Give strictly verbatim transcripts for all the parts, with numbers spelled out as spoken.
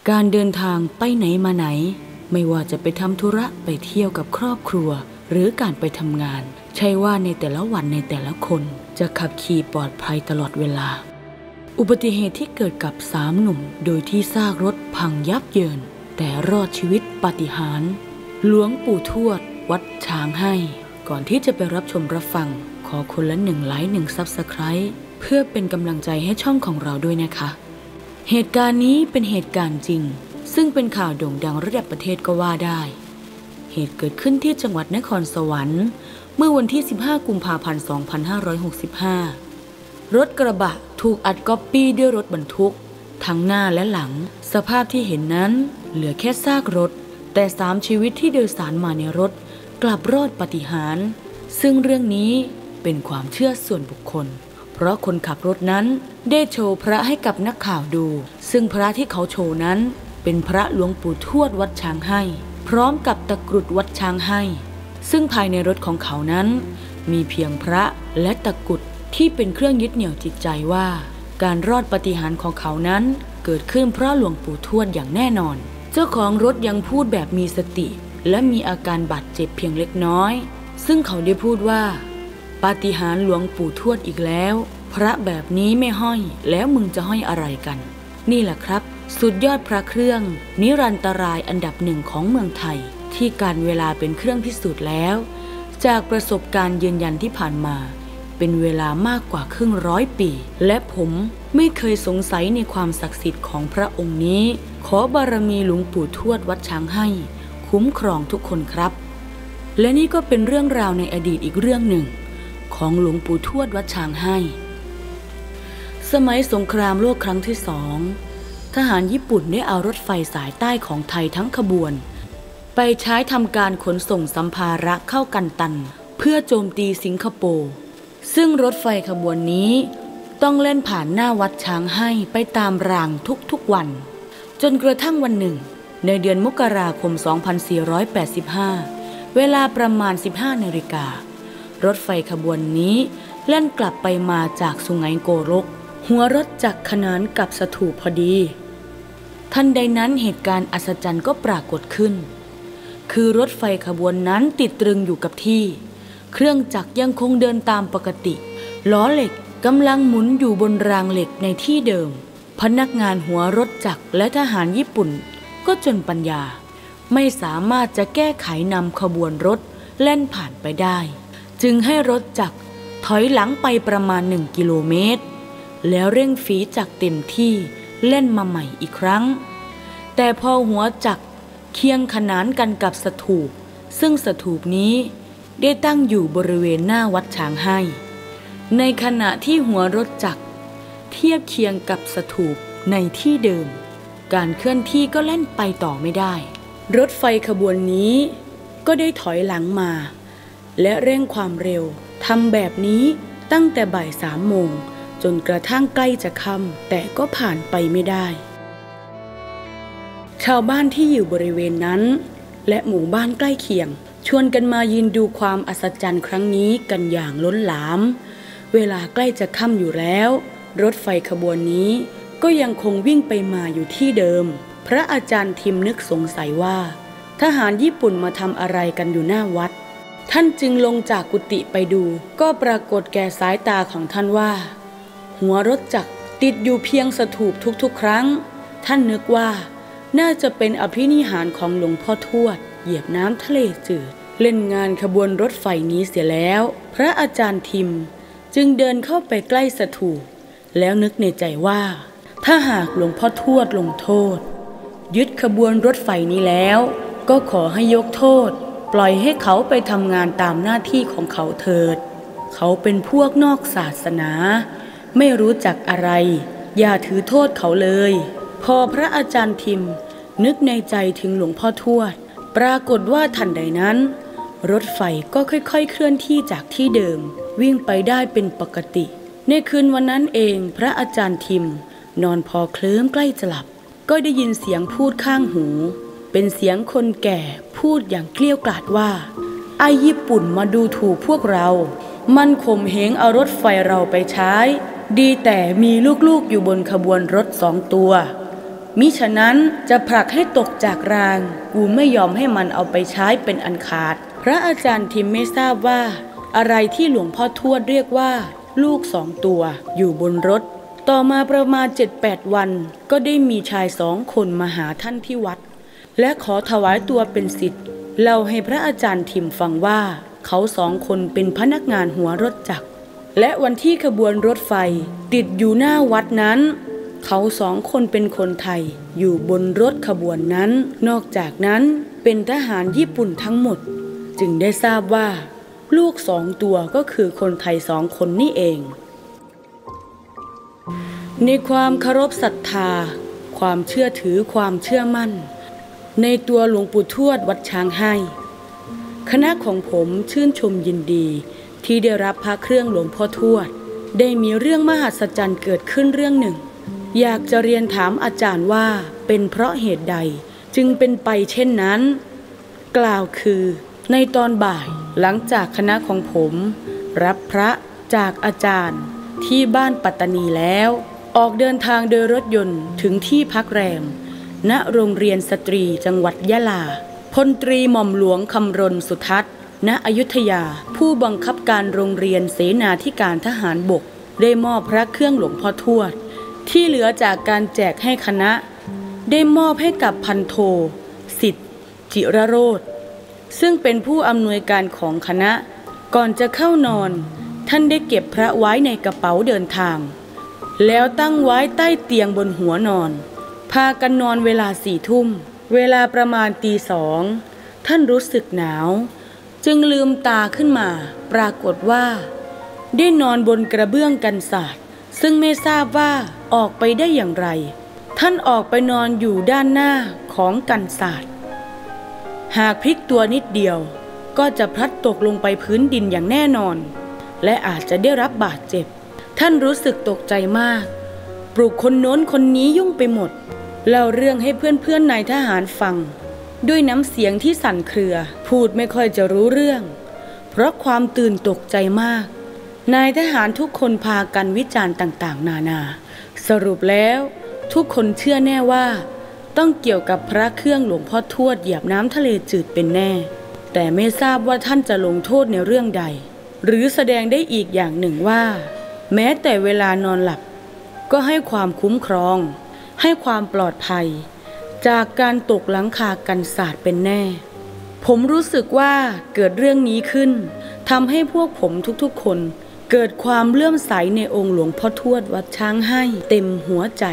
การเดินทางไปไหนมาไหนไม่ว่าจะไปทำธุระไปเที่ยวกับครอบครัวหรือการไปทำงานใช่ว่าในแต่ละวันในแต่ละคนจะขับขี่ปลอดภัยตลอดเวลาอุบัติเหตุที่เกิดกับสามหนุ่มโดยที่ซากรถพังยับเยินแต่รอดชีวิตปาฏิหาริย์หลวงปู่ทวดวัดช้างให้ก่อนที่จะไปรับชมรับฟังขอคนละหนึ่งไลค์หนึ่งซับสไครบ์เพื่อเป็นกำลังใจให้ช่องของเราด้วยนะคะเหตุการณ์นี้เป็นเหตุการณ์จริงซึ่งเป็นข่าวโด่งดังระดับประเทศก็ว่าได้เหตุเกิดขึ้นที่จังหวัดนครสวรรค์เมื่อวันที่สิบห้ากุมภาพันธ์สองพันห้าร้อยหกสิบห้ารถกระบะถูกอัดก๊อปปี้ด้วยรถบรรทุกทั้งหน้าและหลังสภาพที่เห็นนั้นเหลือแค่ซากรถแต่สามชีวิตที่โดยสารมาในรถกลับรอดปาฏิหาริย์ซึ่งเรื่องนี้เป็นความเชื่อส่วนบุคคลเพราะคนขับรถนั้นได้โชว์พระให้กับนักข่าวดูซึ่งพระที่เขาโชว์นั้นเป็นพระหลวงปู่ทวดวัดช้างให้พร้อมกับตะกรุดวัดช้างให้ซึ่งภายในรถของเขานั้นมีเพียงพระและตะกรุดที่เป็นเครื่องยึดเหนี่ยวจิตใจว่าการรอดปาฏิหาริย์ของเขานั้นเกิดขึ้นเพราะหลวงปู่ทวดอย่างแน่นอนเจ้าของรถยังพูดแบบมีสติและมีอาการบาดเจ็บเพียงเล็กน้อยซึ่งเขาได้พูดว่าปาฏิหาริย์หลวงปู่ทวดอีกแล้วพระแบบนี้ไม่ห้อยแล้วมึงจะห้อยอะไรกันนี่แหละครับสุดยอดพระเครื่องนิรันตรายอันดับหนึ่งของเมืองไทยที่การเวลาเป็นเครื่องพิสูจน์แล้วจากประสบการณ์ยืนยันที่ผ่านมาเป็นเวลามากกว่าครึ่งร้อยปีและผมไม่เคยสงสัยในความศักดิ์สิทธิ์ของพระองค์นี้ขอบารมีหลวงปู่ทวดวัดช้างให้คุ้มครองทุกคนครับและนี่ก็เป็นเรื่องราวในอดีตอีกเรื่องหนึ่งของหลวงปู่ทวดวัดช้างให้สมัยสงครามโลกครั้งที่สองทหารญี่ปุ่นได้เอารถไฟสายใต้ของไทยทั้งขบวนไปใช้ทำการขนส่งสัมภาระเข้ากันตันเพื่อโจมตีสิงคโปร์ซึ่งรถไฟขบวนนี้ต้องเล่นผ่านหน้าวัดช้างให้ไปตามรางทุกๆวันจนกระทั่งวันหนึ่งในเดือนมกราคมสองพันสี่ร้อยแปดสิบห้าเวลาประมาณสิบห้านาฬิการถไฟขบวนนี้เล่นกลับไปมาจากสุไหงโกลกหัวรถจักรขนานกับสถูปพอดีทันใดนั้นเหตุการณ์อัศจรรย์ก็ปรากฏขึ้นคือรถไฟขบวนนั้นติดตรึงอยู่กับที่เครื่องจักรยังคงเดินตามปกติล้อเหล็กกำลังหมุนอยู่บนรางเหล็กในที่เดิมพนักงานหัวรถจักรและทหารญี่ปุ่นก็จนปัญญาไม่สามารถจะแก้ไขนำขบวนรถแล่นผ่านไปได้จึงให้รถจักรถอยหลังไปประมาณหนึ่งกิโลเมตรแล้วเร่งฝีจักรเต็มที่เล่นมาใหม่อีกครั้งแต่พอหัวจักรเคียงขนานกันกับสถูปซึ่งสถูปนี้ได้ตั้งอยู่บริเวณหน้าวัดช้างให้ในขณะที่หัวรถจักรเทียบเคียงกับสถูปในที่เดิมการเคลื่อนที่ก็เล่นไปต่อไม่ได้รถไฟขบวนนี้ก็ได้ถอยหลังมาและเร่งความเร็วทำแบบนี้ตั้งแต่บ่ายสามโมงจนกระทั่งใกล้จะค่ำแต่ก็ผ่านไปไม่ได้ชาวบ้านที่อยู่บริเวณนั้นและหมู่บ้านใกล้เคียงชวนกันมายืนดูความอัศจรรย์ครั้งนี้กันอย่างล้นหลามเวลาใกล้จะค่ำอยู่แล้วรถไฟขบวนนี้ก็ยังคงวิ่งไปมาอยู่ที่เดิมพระอาจารย์ทิมนึกสงสัยว่าทหารญี่ปุ่นมาทำอะไรกันอยู่หน้าวัดท่านจึงลงจากกุฏิไปดูก็ปรากฏแก่สายตาของท่านว่าหัวรถจักรติดอยู่เพียงสถูปทุกๆครั้งท่านนึกว่าน่าจะเป็นอภินิหารของหลวงพ่อทวดเหยียบน้ำทะเลจืดเล่นงานขบวนรถไฟนี้เสียแล้วพระอาจารย์ทิมจึงเดินเข้าไปใกล้สถูปแล้วนึกในใจว่าถ้าหากหลวงพ่อทวดลงโทษยึดขบวนรถไฟนี้แล้วก็ขอให้ยกโทษปล่อยให้เขาไปทำงานตามหน้าที่ของเขาเถิดเขาเป็นพวกนอกศาสนาไม่รู้จักอะไรอย่าถือโทษเขาเลยพอพระอาจารย์ทิมนึกในใจถึงหลวงพ่อทวดปรากฏว่าทันใดนั้นรถไฟก็ค่อยๆเคลื่อนที่จากที่เดิมวิ่งไปได้เป็นปกติในคืนวันนั้นเองพระอาจารย์ทิมนอนพอเคลิ้มใกล้จะหลับก็ได้ยินเสียงพูดข้างหูเป็นเสียงคนแก่พูดอย่างเกลี้ยกล่อมว่าไอ้ญี่ปุ่นมาดูถูกพวกเรามันข่มเหงเอารถไฟเราไปใช้ดีแต่มีลูกๆอยู่บนขบวนรถสองตัวมิฉะนั้นจะผลักให้ตกจากรางกูไม่ยอมให้มันเอาไปใช้เป็นอันขาดพระอาจารย์ทิมไม่ทราบว่าอะไรที่หลวงพ่อทวดเรียกว่าลูกสองตัวอยู่บนรถต่อมาประมาณ เจ็ดแปด วันก็ได้มีชายสองคนมาหาท่านที่วัดและขอถวายตัวเป็นศิษย์เล่าให้พระอาจารย์ทิมฟังว่าเขาสองคนเป็นพนักงานหัวรถจักรและวันที่ขบวนรถไฟติดอยู่หน้าวัดนั้นเขาสองคนเป็นคนไทยอยู่บนรถขบวนนั้นนอกจากนั้นเป็นทหารญี่ปุ่นทั้งหมดจึงได้ทราบว่าลูกสองตัวก็คือคนไทยสองคนนี่เองในความเคารพศรัทธาความเชื่อถือความเชื่อมั่นในตัวหลวงปู่ทวดวัดช้างให้คณะของผมชื่นชมยินดีที่ได้รับพระเครื่องหลวงพ่อทวดได้มีเรื่องมหัศจรรย์เกิดขึ้นเรื่องหนึ่งอยากจะเรียนถามอาจารย์ว่าเป็นเพราะเหตุใดจึงเป็นไปเช่นนั้นกล่าวคือในตอนบ่ายหลังจากคณะของผมรับพระจากอาจารย์ที่บ้านปัตตานีแล้วออกเดินทางโดยรถยนต์ถึงที่พักแรมณโรงเรียนสตรีจังหวัดยะลาพลตรีหม่อมหลวงคำรณสุทัศน์ณอยุธยาผู้บังคับการโรงเรียนเสนาธิการทหารบกได้มอบพระเครื่องหลวงพ่อทวดที่เหลือจากการแจกให้คณะได้มอบให้กับพันโทสิทธิ์จิรโรจน์ซึ่งเป็นผู้อำนวยการของคณะก่อนจะเข้านอนท่านได้เก็บพระไว้ในกระเป๋าเดินทางแล้วตั้งไว้ใต้เตียงบนหัวนอนพากันนอนเวลาสี่ทุ่มเวลาประมาณตีสองท่านรู้สึกหนาวจึงลืมตาขึ้นมาปรากฏว่าได้นอนบนกระเบื้องกันศาสตร์ซึ่งไม่ทราบว่าออกไปได้อย่างไรท่านออกไปนอนอยู่ด้านหน้าของกันศาสตร์หากพลิกตัวนิดเดียวก็จะพลัดตกลงไปพื้นดินอย่างแน่นอนและอาจจะได้รับบาดเจ็บท่านรู้สึกตกใจมากปลุกคนโน้นคนนี้ยุ่งไปหมดเล่าเรื่องให้เพื่อนๆนายทหารฟังด้วยน้ำเสียงที่สั่นเครือพูดไม่ค่อยจะรู้เรื่องเพราะความตื่นตกใจมากนายทหารทุกคนพากันวิจารณ์ต่างๆนานาสรุปแล้วทุกคนเชื่อแน่ว่าต้องเกี่ยวกับพระเครื่องหลวงพ่อทวดเหยียบน้ำทะเลจืดเป็นแน่แต่ไม่ทราบว่าท่านจะลงโทษในเรื่องใดหรือแสดงได้อีกอย่างหนึ่งว่าแม้แต่เวลานอนหลับก็ให้ความคุ้มครองให้ความปลอดภัยจากการตกหลังคากันศาสตร์เป็นแน่ผมรู้สึกว่าเกิดเรื่องนี้ขึ้นทำให้พวกผมทุกๆคนเกิดความเลื่อมใสในองค์หลวงพ่อทวดวัดช้างให้เต็มหัวใจ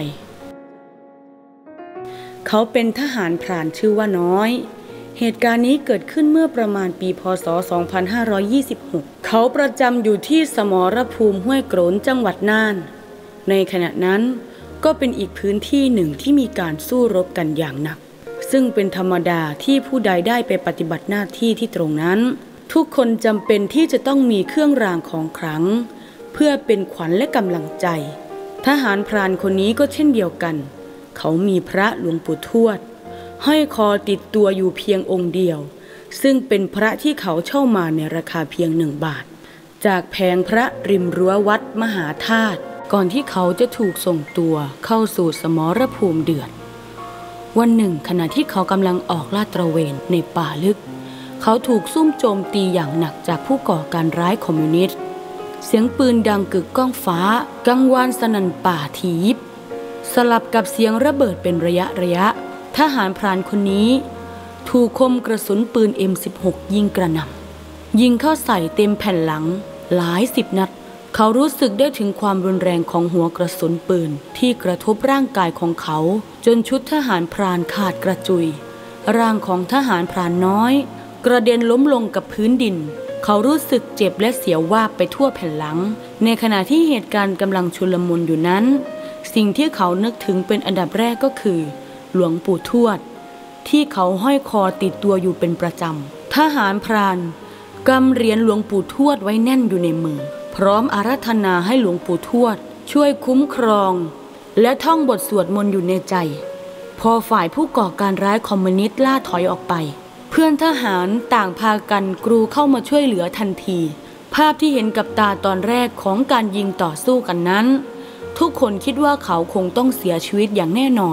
เขาเป็นทหารพรานชื่อว่าน้อยเหตุการณ์นี้เกิดขึ้นเมื่อประมาณปีพ.ศ. สองพันห้าร้อยยี่สิบหกเขาประจำอยู่ที่สมรภูมิห้วยโกรนจังหวัดน่านในขณะนั้นก็เป็นอีกพื้นที่หนึ่งที่มีการสู้รบกันอย่างหนักซึ่งเป็นธรรมดาที่ผู้ใดได้ไปปฏิบัติหน้าที่ที่ตรงนั้นทุกคนจำเป็นที่จะต้องมีเครื่องรางของขลังเพื่อเป็นขวัญและกำลังใจทหารพรานคนนี้ก็เช่นเดียวกันเขามีพระหลวงปู่ทวดห้อยคอติดตัวอยู่เพียงองค์เดียวซึ่งเป็นพระที่เขาเช่ามาในราคาเพียงหนึ่งบาทจากแผงพระริมรั้ววัดมหาธาตุก่อนที่เขาจะถูกส่งตัวเข้าสู่สมรภูมิเดือดวันหนึ่งขณะที่เขากำลังออกลาดตระเวนในป่าลึกเขาถูกซุ่มโจมตีอย่างหนักจากผู้ก่อการร้ายคอมมิวนิสต์เสียงปืนดังกึกก้องฟ้ากังวานสนั่นป่าทียิบสลับกับเสียงระเบิดเป็นระยะระยะทหารพรานคนนี้ถูกคมกระสุนปืน เอ็ม สิบหก ยิงกระหน่ำยิงเข้าใส่เต็มแผ่นหลังหลายสิบนัดเขารู้สึกได้ถึงความรุนแรงของหัวกระสุนปืนที่กระทบร่างกายของเขาจนชุดทหารพรานขาดกระจุยร่างของทหารพรานน้อยกระเด็นล้มลงกับพื้นดินเขารู้สึกเจ็บและเสียววาบไปทั่วแผ่นหลังในขณะที่เหตุการณ์กำลังชุลมุนอยู่นั้นสิ่งที่เขานึกถึงเป็นอันดับแรกก็คือหลวงปู่ทวดที่เขาห้อยคอติดตัวอยู่เป็นประจำทหารพรานกำเหรียญหลวงปู่ทวดไว้แน่นอยู่ในมือพร้อมอาราธนาให้หลวงปู่ทวดช่วยคุ้มครองและท่องบทสวดมนต์อยู่ในใจพอฝ่ายผู้ก่อการร้ายคอมมิวนิสต์ล่าถอยออกไปเพื่อนทหารต่างพากันกรูเข้ามาช่วยเหลือทันทีภาพที่เห็นกับตาตอนแรกของการยิงต่อสู้กันนั้นทุกคนคิดว่าเขาคงต้องเสียชีวิตอย่างแน่นอน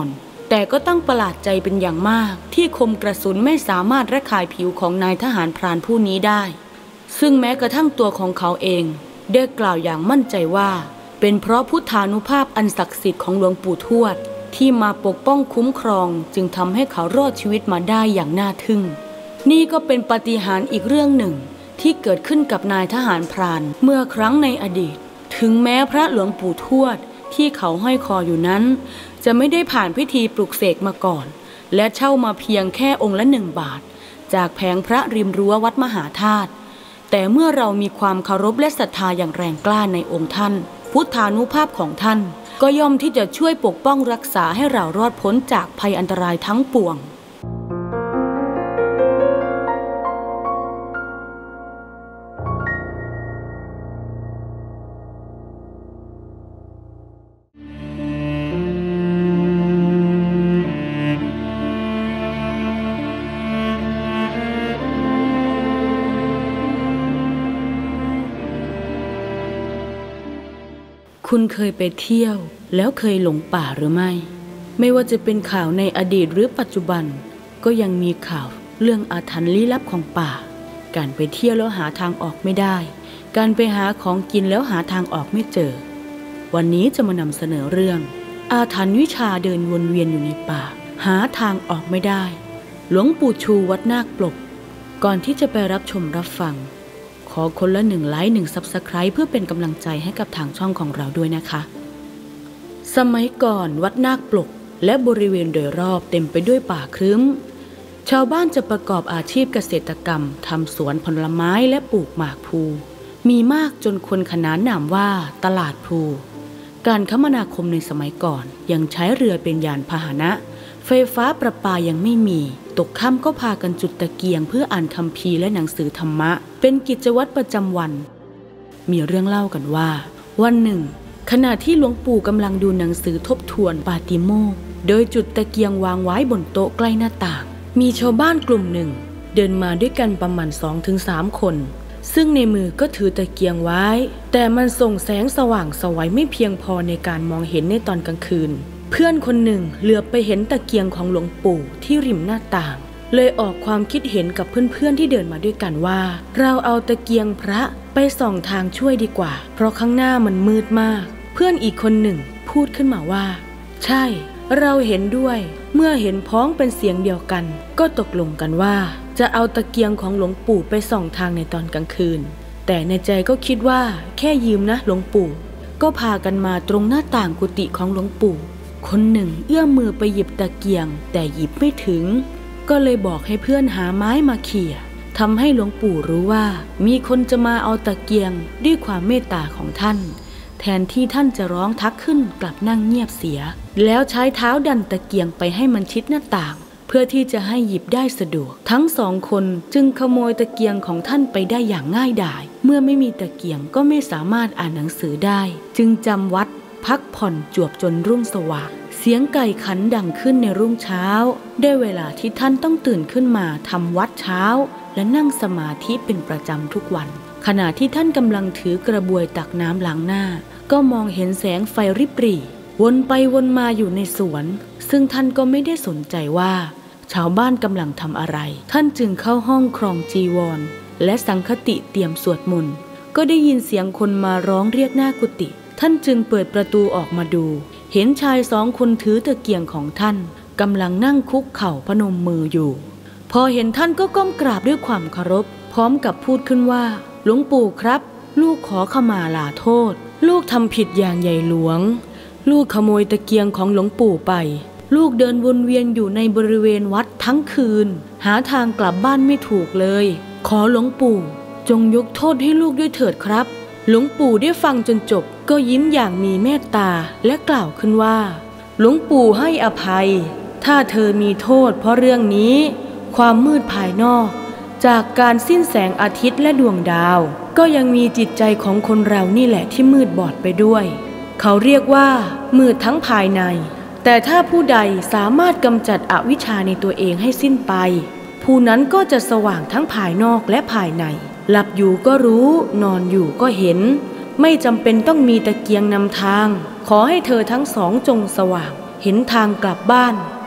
แต่ก็ต้องประหลาดใจเป็นอย่างมากที่คมกระสุนไม่สามารถระคายผิวของนายทหารพรานผู้นี้ได้ซึ่งแม้กระทั่งตัวของเขาเองได้กล่าวอย่างมั่นใจว่าเป็นเพราะพุทธานุภาพอันศักดิ์สิทธิ์ของหลวงปู่ทวดที่มาปกป้องคุ้มครองจึงทำให้เขารอดชีวิตมาได้อย่างน่าทึ่งนี่ก็เป็นปาฏิหาริย์อีกเรื่องหนึ่งที่เกิดขึ้นกับนายทหารพรานเมื่อครั้งในอดีตถึงแม้พระหลวงปู่ทวดที่เขาห้อยคออยู่นั้นจะไม่ได้ผ่านพิธีปลุกเสกมาก่อนและเช่ามาเพียงแค่องค์ละหนึ่งบาทจากแผงพระริมรั้ววัดมหาธาตุแต่เมื่อเรามีความเคารพและศรัทธาอย่างแรงกล้าในองค์ท่านพุทธานุภาพของท่านก็ย่อมที่จะช่วยปกป้องรักษาให้เรารอดพ้นจากภัยอันตรายทั้งปวงคุณเคยไปเที่ยวแล้วเคยหลงป่าหรือไม่ไม่ว่าจะเป็นข่าวในอดีตหรือปัจจุบันก็ยังมีข่าวเรื่องอาถรรพ์ลี้ลับของป่าการไปเที่ยวแล้วหาทางออกไม่ได้การไปหาของกินแล้วหาทางออกไม่เจอวันนี้จะมานำเสนอเรื่องอาถรรพ์วิชาเดินวนเวียนอยู่ในป่าหาทางออกไม่ได้หลวงปู่ชูวัดนาคปลกก่อนที่จะไปรับชมรับฟังขอคนละหนึ่งไลค์หนึ่ง ซับสไครบ์ เพื่อเป็นกำลังใจให้กับทางช่องของเราด้วยนะคะสมัยก่อนวัดนาคปลกและบริเวณโดยรอบเต็มไปด้วยป่าครึ้มชาวบ้านจะประกอบอาชีพเกษตรกรรมทำสวนผลไม้และปลูกหมากพลูมีมากจนคนขนานนามว่าตลาดพลูการคมนาคมในสมัยก่อนยังใช้เรือเป็นยานพาหนะไฟฟ้าประปายังไม่มีตกค่ำก็พากันจุดตะเกียงเพื่ออ่านคัมภีร์และหนังสือธรรมะเป็นกิจวัตรประจำวันมีเรื่องเล่ากันว่าวันหนึ่งขณะที่หลวงปู่กำลังดูหนังสือทบทวนปาติโมกข์โดยจุดตะเกียงวางไว้บนโต๊ะใกล้หน้าต่างมีชาวบ้านกลุ่มหนึ่งเดินมาด้วยกันประมาณ สองถึงสาม คนซึ่งในมือก็ถือตะเกียงไว้แต่มันส่งแสงสว่างไสวไม่เพียงพอในการมองเห็นในตอนกลางคืนเพื่อนคนหนึ่งเหลือบไปเห็นตะเกียงของหลวงปู่ที่ริมหน้าต่างเลยออกความคิดเห็นกับเพื่อนๆที่เดินมาด้วยกันว่าเราเอาตะเกียงพระไปส่องทางช่วยดีกว่าเพราะข้างหน้ามันมืดมากเพื่อนอีกคนหนึ่งพูดขึ้นมาว่าใช่เราเห็นด้วยเมื่อเห็นพ้องเป็นเสียงเดียวกันก็ตกลงกันว่าจะเอาตะเกียงของหลวงปู่ไปส่องทางในตอนกลางคืนแต่ในใจก็คิดว่าแค่ยืมนะหลวงปู่ก็พากันมาตรงหน้าต่างกุฏิของหลวงปู่คนหนึ่งเอื้อมมือไปหยิบตะเกียงแต่หยิบไม่ถึงก็เลยบอกให้เพื่อนหาไม้มาเขี่ยทำให้หลวงปู่รู้ว่ามีคนจะมาเอาตะเกียงด้วยความเมตตาของท่านแทนที่ท่านจะร้องทักขึ้นกลับนั่งเงียบเสียแล้วใช้เท้าดันตะเกียงไปให้มันชิดหน้าต่างเพื่อที่จะให้หยิบได้สะดวกทั้งสองคนจึงขโมยตะเกียงของท่านไปได้อย่างง่ายดายเมื่อไม่มีตะเกียงก็ไม่สามารถอ่านหนังสือได้จึงจำวัดพักผ่อนจวบจนรุ่งสว่างเสียงไก่ขันดังขึ้นในรุ่งเช้าได้เวลาที่ท่านต้องตื่นขึ้นมาทำวัดเช้าและนั่งสมาธิเป็นประจำทุกวันขณะที่ท่านกำลังถือกระบวยตักน้ำล้างหน้าก็มองเห็นแสงไฟริบหรี่วนไปวนมาอยู่ในสวนซึ่งท่านก็ไม่ได้สนใจว่าชาวบ้านกำลังทำอะไรท่านจึงเข้าห้องครองจีวรและสังฆติเตรียมสวดมนต์ก็ได้ยินเสียงคนมาร้องเรียกหน้ากุฏิท่านจึงเปิดประตูออกมาดูเห็นชายสองคนถือตะเกียงของท่านกำลังนั่งคุกเข่าพนมมืออยู่พอเห็นท่านก็ก้มกราบด้วยความเคารพพร้อมกับพูดขึ้นว่าหลวงปู่ครับลูกขอขมาลาโทษลูกทำผิดอย่างใหญ่หลวงลูกขโมยตะเกียงของหลวงปู่ไปลูกเดินวนเวียนอยู่ในบริเวณวัดทั้งคืนหาทางกลับบ้านไม่ถูกเลยขอหลวงปู่จงยกโทษให้ลูกด้วยเถิดครับหลวงปู่ได้ฟังจนจบก็ยิ้มอย่างมีเมตตาและกล่าวขึ้นว่าหลวงปู่ให้อภัยถ้าเธอมีโทษเพราะเรื่องนี้ความมืดภายนอกจากการสิ้นแสงอาทิตย์และดวงดาวก็ยังมีจิตใจของคนเรานี่แหละที่มืดบอดไปด้วยเขาเรียกว่ามืดทั้งภายในแต่ถ้าผู้ใดสามารถกำจัดอวิชชาในตัวเองให้สิ้นไปผู้นั้นก็จะสว่างทั้งภายนอกและภายในหลับอยู่ก็รู้นอนอยู่ก็เห็นไม่จำเป็นต้องมีตะเกียงนำทางขอให้เธอทั้งสองจงสว่างเห็นทางกลับบ้าน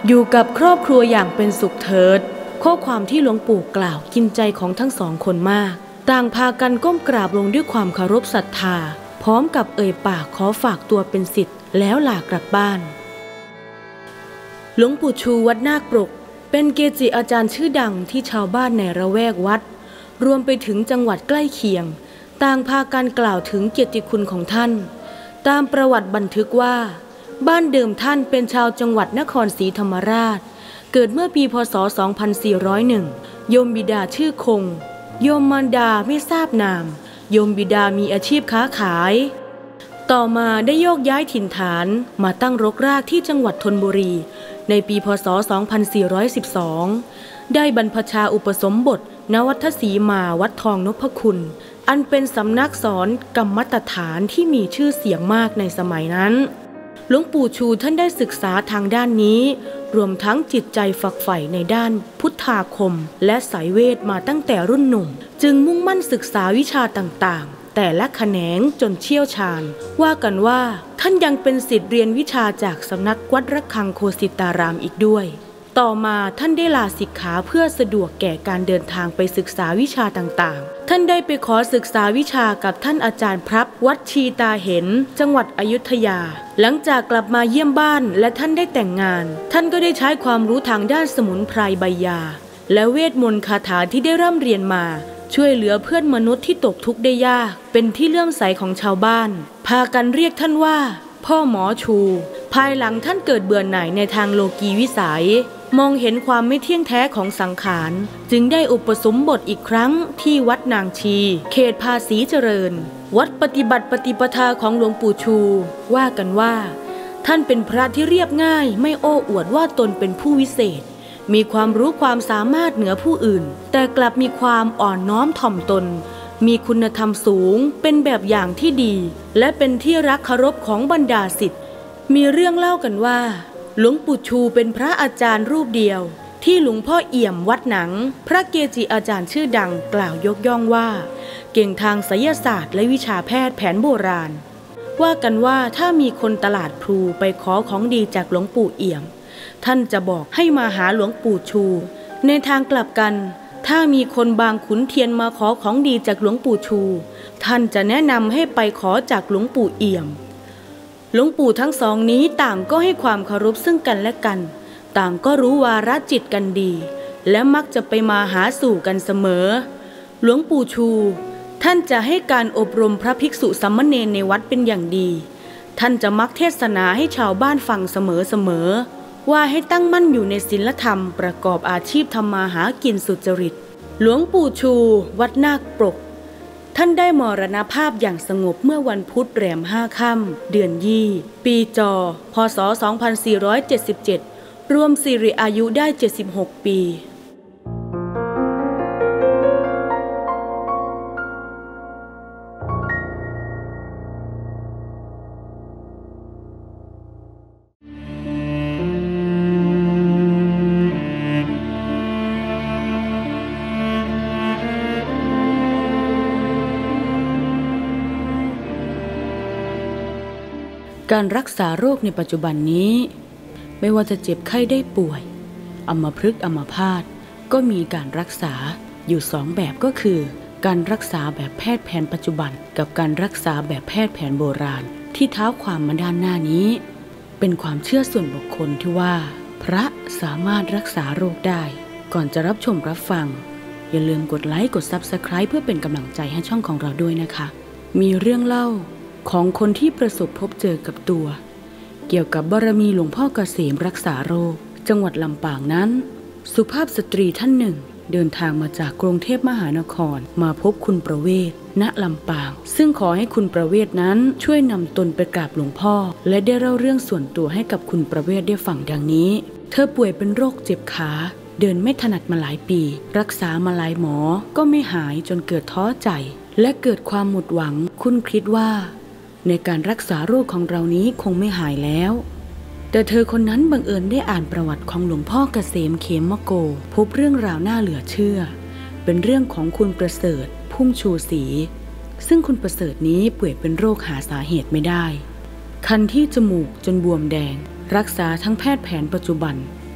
อยู่กับครอบครัวอย่างเป็นสุขเถิดข้อความที่หลวงปู่กล่าวกินใจของทั้งสองคนมากต่างพากันก้มกราบลงด้วยความเคารพศรัทธาพร้อมกับเอ่ยปากขอฝากตัวเป็นศิษย์แล้วลากลับบ้านหลวงปู่ชูวัดนาคปรกเป็นเกจิอาจารย์ชื่อดังที่ชาวบ้านในระแวกวัดรวมไปถึงจังหวัดใกล้เคียงต่างพากันกล่าวถึงเกียรติคุณของท่านตามประวัติบันทึกว่าบ้านเดิมท่านเป็นชาวจังหวัดนครศรีธรรมราชเกิดเมื่อปีพ.ศ. สองพันสี่ร้อยเอ็ด โยมบิดาชื่อคงโยมมารดาไม่ทราบนามโยมบิดามีอาชีพค้าขายต่อมาได้โยกย้ายถิ่นฐานมาตั้งรกรากที่จังหวัดธนบุรีในปีพ.ศ. สองพันสี่ร้อยสิบสอง ได้บรรพชาอุปสมบทณวัดทศรีมาวัดทองนพคุณอันเป็นสำนักสอนกรรมฐานที่มีชื่อเสียงมากในสมัยนั้นหลวงปู่ชูท่านได้ศึกษาทางด้านนี้รวมทั้งจิตใจฝักใฝ่ในด้านพุทธาคมและสายเวทมาตั้งแต่รุ่นหนุ่มจึงมุ่งมั่นศึกษาวิชาต่างๆแต่ละแขนงจนเชี่ยวชาญว่ากันว่าท่านยังเป็นศิษย์เรียนวิชาจากสำนักวัดระฆังโคสิตารามอีกด้วยต่อมาท่านได้ลาสิกขาเพื่อสะดวกแก่การเดินทางไปศึกษาวิชาต่างๆท่านได้ไปขอศึกษาวิชากับท่านอาจารย์พรับวัดชีตาเห็นจังหวัดอยุธยาหลังจากกลับมาเยี่ยมบ้านและท่านได้แต่งงานท่านก็ได้ใช้ความรู้ทางด้านสมุนไพรใบยาและเวทมนต์คาถาที่ได้ร่ำเรียนมาช่วยเหลือเพื่อนมนุษย์ที่ตกทุกข์ได้ยากเป็นที่เลื่อมใสของชาวบ้านพากันเรียกท่านว่าพ่อหมอชูภายหลังท่านเกิดเบื่อหน่ายในทางโลกีวิสัยมองเห็นความไม่เที่ยงแท้ของสังขารจึงได้อุปสมบทอีกครั้งที่วัดนางชีเขตภาษีเจริญวัดปฏิบัติปฏิปทาของหลวงปู่ชูว่ากันว่าท่านเป็นพระที่เรียบง่ายไม่โอ้อวดว่าตนเป็นผู้วิเศษมีความรู้ความสามารถเหนือผู้อื่นแต่กลับมีความอ่อนน้อมถ่อมตนมีคุณธรรมสูงเป็นแบบอย่างที่ดีและเป็นที่รักเคารพของบรรดาศิษย์มีเรื่องเล่ากันว่าหลวงปู่ชูเป็นพระอาจารย์รูปเดียวที่หลวงพ่อเอี่ยมวัดหนังพระเกจิอาจารย์ชื่อดังกล่าวยกย่องว่าเก่งทางไสยศาสตร์และวิชาแพทย์แผนโบราณว่ากันว่าถ้ามีคนตลาดพลูไปขอของดีจากหลวงปู่เอี่ยมท่านจะบอกให้มาหาหลวงปู่ชูในทางกลับกันถ้ามีคนบางขุนเทียนมาขอของดีจากหลวงปู่ชูท่านจะแนะนำให้ไปขอจากหลวงปู่เอี่ยมหลวงปู่ทั้งสองนี้ต่างก็ให้ความเคารพซึ่งกันและกันต่างก็รู้วาระจิตกันดีและมักจะไปมาหาสู่กันเสมอหลวงปู่ชูท่านจะให้การอบรมพระภิกษุสามเณรในวัดเป็นอย่างดีท่านจะมักเทศนาให้ชาวบ้านฟังเสมอๆว่าให้ตั้งมั่นอยู่ในศีลธรรมประกอบอาชีพทำมาหากินสุจริตหลวงปู่ชูวัดนาคปรกท่านได้มรณภาพอย่างสงบเมื่อวันพุธแรมห้าค่ำเดือนยี่ปีจอพ.ศ. สองพันสี่ร้อยเจ็ดสิบเจ็ดรวมสิริอายุได้เจ็ดสิบหกปีการรักษาโรคในปัจจุบันนี้ไม่ว่าจะเจ็บไข้ได้ป่วยอัมพฤกษ์อัมพาตก็มีการรักษาอยู่สองแบบก็คือการรักษาแบบแพทย์แผนปัจจุบันกับการรักษาแบบแพทย์แผนโบราณที่เท้าความมาด้านหน้านี้เป็นความเชื่อส่วนบุคคลที่ว่าพระสามารถรักษาโรคได้ก่อนจะรับชมรับฟังอย่าลืมกดไลค์กด ซับสไครบ์ เพื่อเป็นกำลังใจให้ช่องของเราด้วยนะคะมีเรื่องเล่าของคนที่ประสบพบเจอกับตัวเกี่ยวกับบารมีหลวงพ่อเกษมรักษาโรคจังหวัดลำปางนั้นสุภาพสตรีท่านหนึ่งเดินทางมาจากกรุงเทพมหานครมาพบคุณประเวศณลำปางซึ่งขอให้คุณประเวศนั้นช่วยนำตนไปกราบหลวงพ่อและได้เล่าเรื่องส่วนตัวให้กับคุณประเวศได้ฟังดังนี้เธอป่วยเป็นโรคเจ็บขาเดินไม่ถนัดมาหลายปีรักษามาหลายหมอก็ไม่หายจนเกิดท้อใจและเกิดความหมดหวังคุณคิดว่าในการรักษาโรคของเรานี้คงไม่หายแล้วแต่เธอคนนั้นบังเอิญได้อ่านประวัติของหลวงพ่อเกษมเขมโกพบเรื่องราวน่าเหลือเชื่อเป็นเรื่องของคุณประเสริฐพุ่มชูศรีซึ่งคุณประเสริฐนี้ป่วยเป็นโรคหาสาเหตุไม่ได้คันที่จมูกจนบวมแดงรักษาทั้งแพทย์แผนปัจจุบัน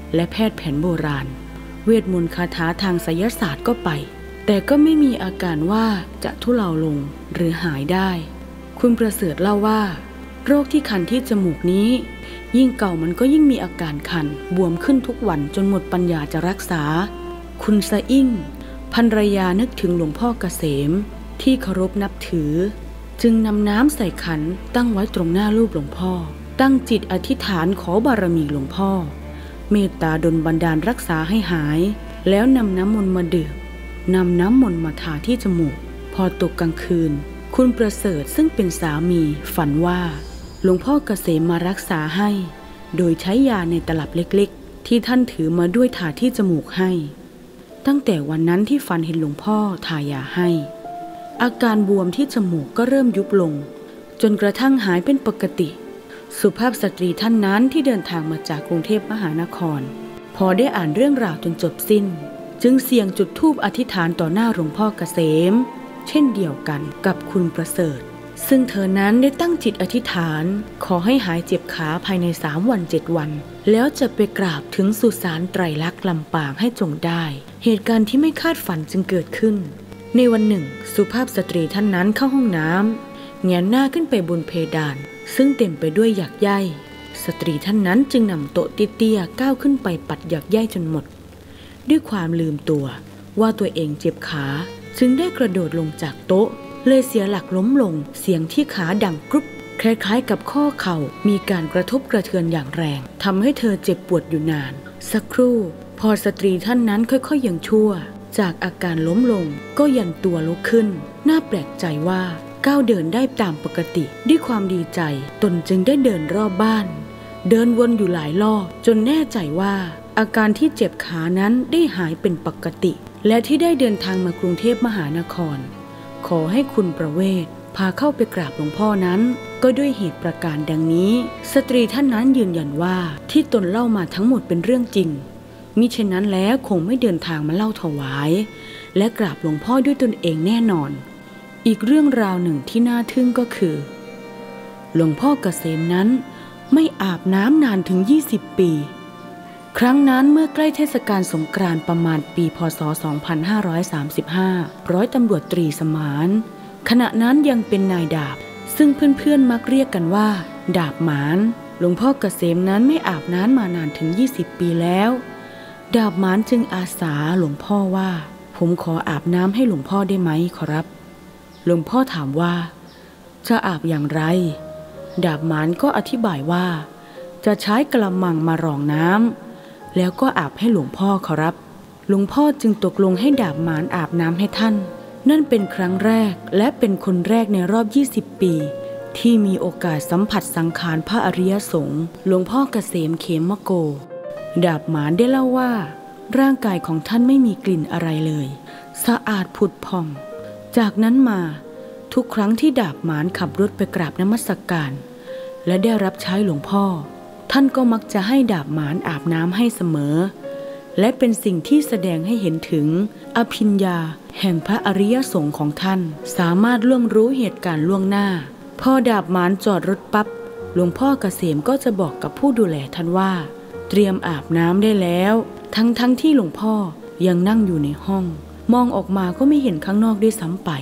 และแพทย์แผนโบราณเวทมนต์คาถาทางไสยศาสตร์ก็ไปแต่ก็ไม่มีอาการว่าจะทุเลาลงหรือหายได้คุณประเสริฐเล่าว่าโรคที่คันที่จมูกนี้ยิ่งเก่ามันก็ยิ่งมีอาการคันบวมขึ้นทุกวันจนหมดปัญญาจะรักษาคุณสะอิ่งภรรยานึกถึงหลวงพ่อเกษมที่เคารพนับถือจึงนำน้ำใส่ขันตั้งไว้ตรงหน้ารูปหลวงพ่อตั้งจิตอธิษฐานขอบารมีหลวงพ่อเมตตาดลบันดาลรักษาให้หายแล้วนำน้ำมนต์มาดื่มนำน้ำมนต์มาทาที่จมูกพอตกกลางคืนคุณประเสริฐซึ่งเป็นสามีฝันว่าหลวงพ่อเกษมมารักษาให้โดยใช้ยาในตลับเล็กๆที่ท่านถือมาด้วยทาที่จมูกให้ตั้งแต่วันนั้นที่ฝันเห็นหลวงพ่อทายาให้อาการบวมที่จมูกก็เริ่มยุบลงจนกระทั่งหายเป็นปกติสุภาพสตรีท่านนั้นที่เดินทางมาจากกรุงเทพมหานครพอได้อ่านเรื่องราวจนจบสิ้นจึงเสี่ยงจุดธูปอธิษฐานต่อหน้าหลวงพ่อเกษมเช่นเดียวกันกับคุณประเสริฐซึ่งเธอนั้นได้ตั้งจิตอธิษฐานขอให้หายเจ็บขาภายในสามวันเจ็ดวันแล้วจะไปกราบถึงสุสานไตรลักษณ์ลำปางให้จงได้เหตุการณ์ที่ไม่คาดฝันจึงเกิดขึ้นในวันหนึ่งสุภาพสตรีท่านนั้นเข้าห้องน้ำแงนหน้าขึ้นไปบนเพดานซึ่งเต็มไปด้วยหยักใยสตรีท่านนั้นจึงนำโต๊ะเตี้ยๆก้าวขึ้นไปปัดหยักใยจนหมดด้วยความลืมตัวว่าตัวเองเจ็บขาจึงได้กระโดดลงจากโต๊ะเลยเสียหลักล้มลงเสียงที่ขาดังกรุบคล้ายๆกับข้อเข่ามีการกระทบกระเทือนอย่างแรงทำให้เธอเจ็บปวดอยู่นานสักครู่พอสตรีท่านนั้นค่อยๆยังชั่วจากอาการล้มลงก็ยันตัวลุกขึ้นน่าแปลกใจว่าก้าวเดินได้ตามปกติด้วยความดีใจตนจึงได้เดินรอบบ้านเดินวนอยู่หลายรอบจนแน่ใจว่าอาการที่เจ็บขานั้นได้หายเป็นปกติและที่ได้เดินทางมากรุงเทพมหานครขอให้คุณประเวศพาเข้าไปกราบหลวงพ่อนั้นก็ด้วยเหตุประการดังนี้สตรีท่านนั้นยืนยันว่าที่ตนเล่ามาทั้งหมดเป็นเรื่องจริงมิฉะนั้นแล้วคงไม่เดินทางมาเล่าถวายและกราบหลวงพ่อด้วยตนเองแน่นอนอีกเรื่องราวหนึ่งที่น่าทึ่งก็คือหลวงพ่อเกษมนั้นไม่อาบน้ำนานถึงยี่สิบปีครั้งนั้นเมื่อใกล้เทศกาลสงกรานต์ประมาณปีพ.ศ. สองพันห้าร้อยสามสิบห้าร้อยตำรวจตรีสมานขณะนั้นยังเป็นนายดาบซึ่งเพื่อนๆมักเรียกกันว่าดาบหมานหลวงพ่อเกษมนั้นไม่อาบน้ำมานานถึงยี่สิบปีแล้วดาบหมานจึงอาสาหลวงพ่อว่าผมขออาบน้ำให้หลวงพ่อได้ไหมขอรับหลวงพ่อถามว่าจะอาบอย่างไรดาบหมานก็อธิบายว่าจะใช้กระมังมารองน้ำแล้วก็อาบให้หลวงพ่อขอรับหลวงพ่อจึงตกลงให้ดาบหมานอาบน้ำให้ท่านนั่นเป็นครั้งแรกและเป็นคนแรกในรอบยี่สิบปีที่มีโอกาสสัมผัสสังขารพระอริยสงฆ์หลวงพ่อเกษมเขมโกดาบหมานได้เล่าว่าร่างกายของท่านไม่มีกลิ่นอะไรเลยสะอาดผุดผ่องจากนั้นมาทุกครั้งที่ดาบหมานขับรถไปกราบนมัสการและได้รับใช้หลวงพ่อท่านก็มักจะให้ดาบหมานอาบน้ำให้เสมอและเป็นสิ่งที่แสดงให้เห็นถึงอภิญญาแห่งพระอริยสงฆ์ของท่านสามารถล่วงรู้เหตุการณ์ล่วงหน้าพอดาบหมานจอดรถปั๊บหลวงพ่อเกษมก็จะบอกกับผู้ดูแลท่านว่าเตรียมอาบน้ำได้แล้วทั้งทั้งที่หลวงพ่อยังนั่งอยู่ในห้องมองออกมาก็ไม่เห็นข้างนอกด้วยซ้ำไป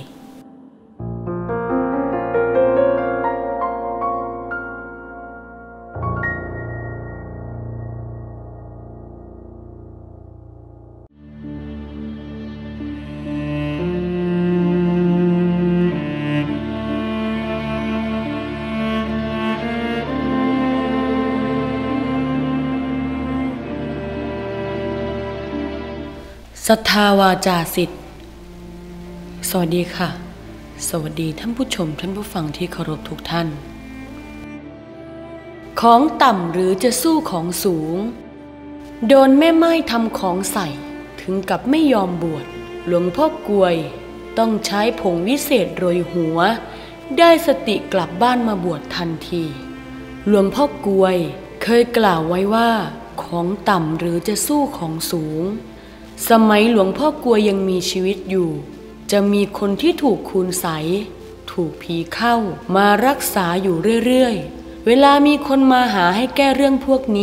ศรัทธาวาจาศิษย์สวัสดีค่ะสวัสดีท่านผู้ชมท่านผู้ฟังที่เคารพทุกท่านของต่ำหรือจะสู้ของสูงโดนแม่ไม้ทำของใส่ถึงกับไม่ยอมบวชหลวงพ่อกลวยต้องใช้ผงวิเศษโรยหัวได้สติกลับบ้านมาบวชทันทีหลวงพ่อกลวยเคยกล่าวไว้ว่าของต่ำหรือจะสู้ของสูงสมัยหลวงพ่อกลวยยังมีชีวิตอยู่จะมีคนที่ถูกคุณไสยถูกผีเข้ามารักษาอยู่เรื่อยๆเวลามีคนมาหาให้แก้เรื่องพวกนี้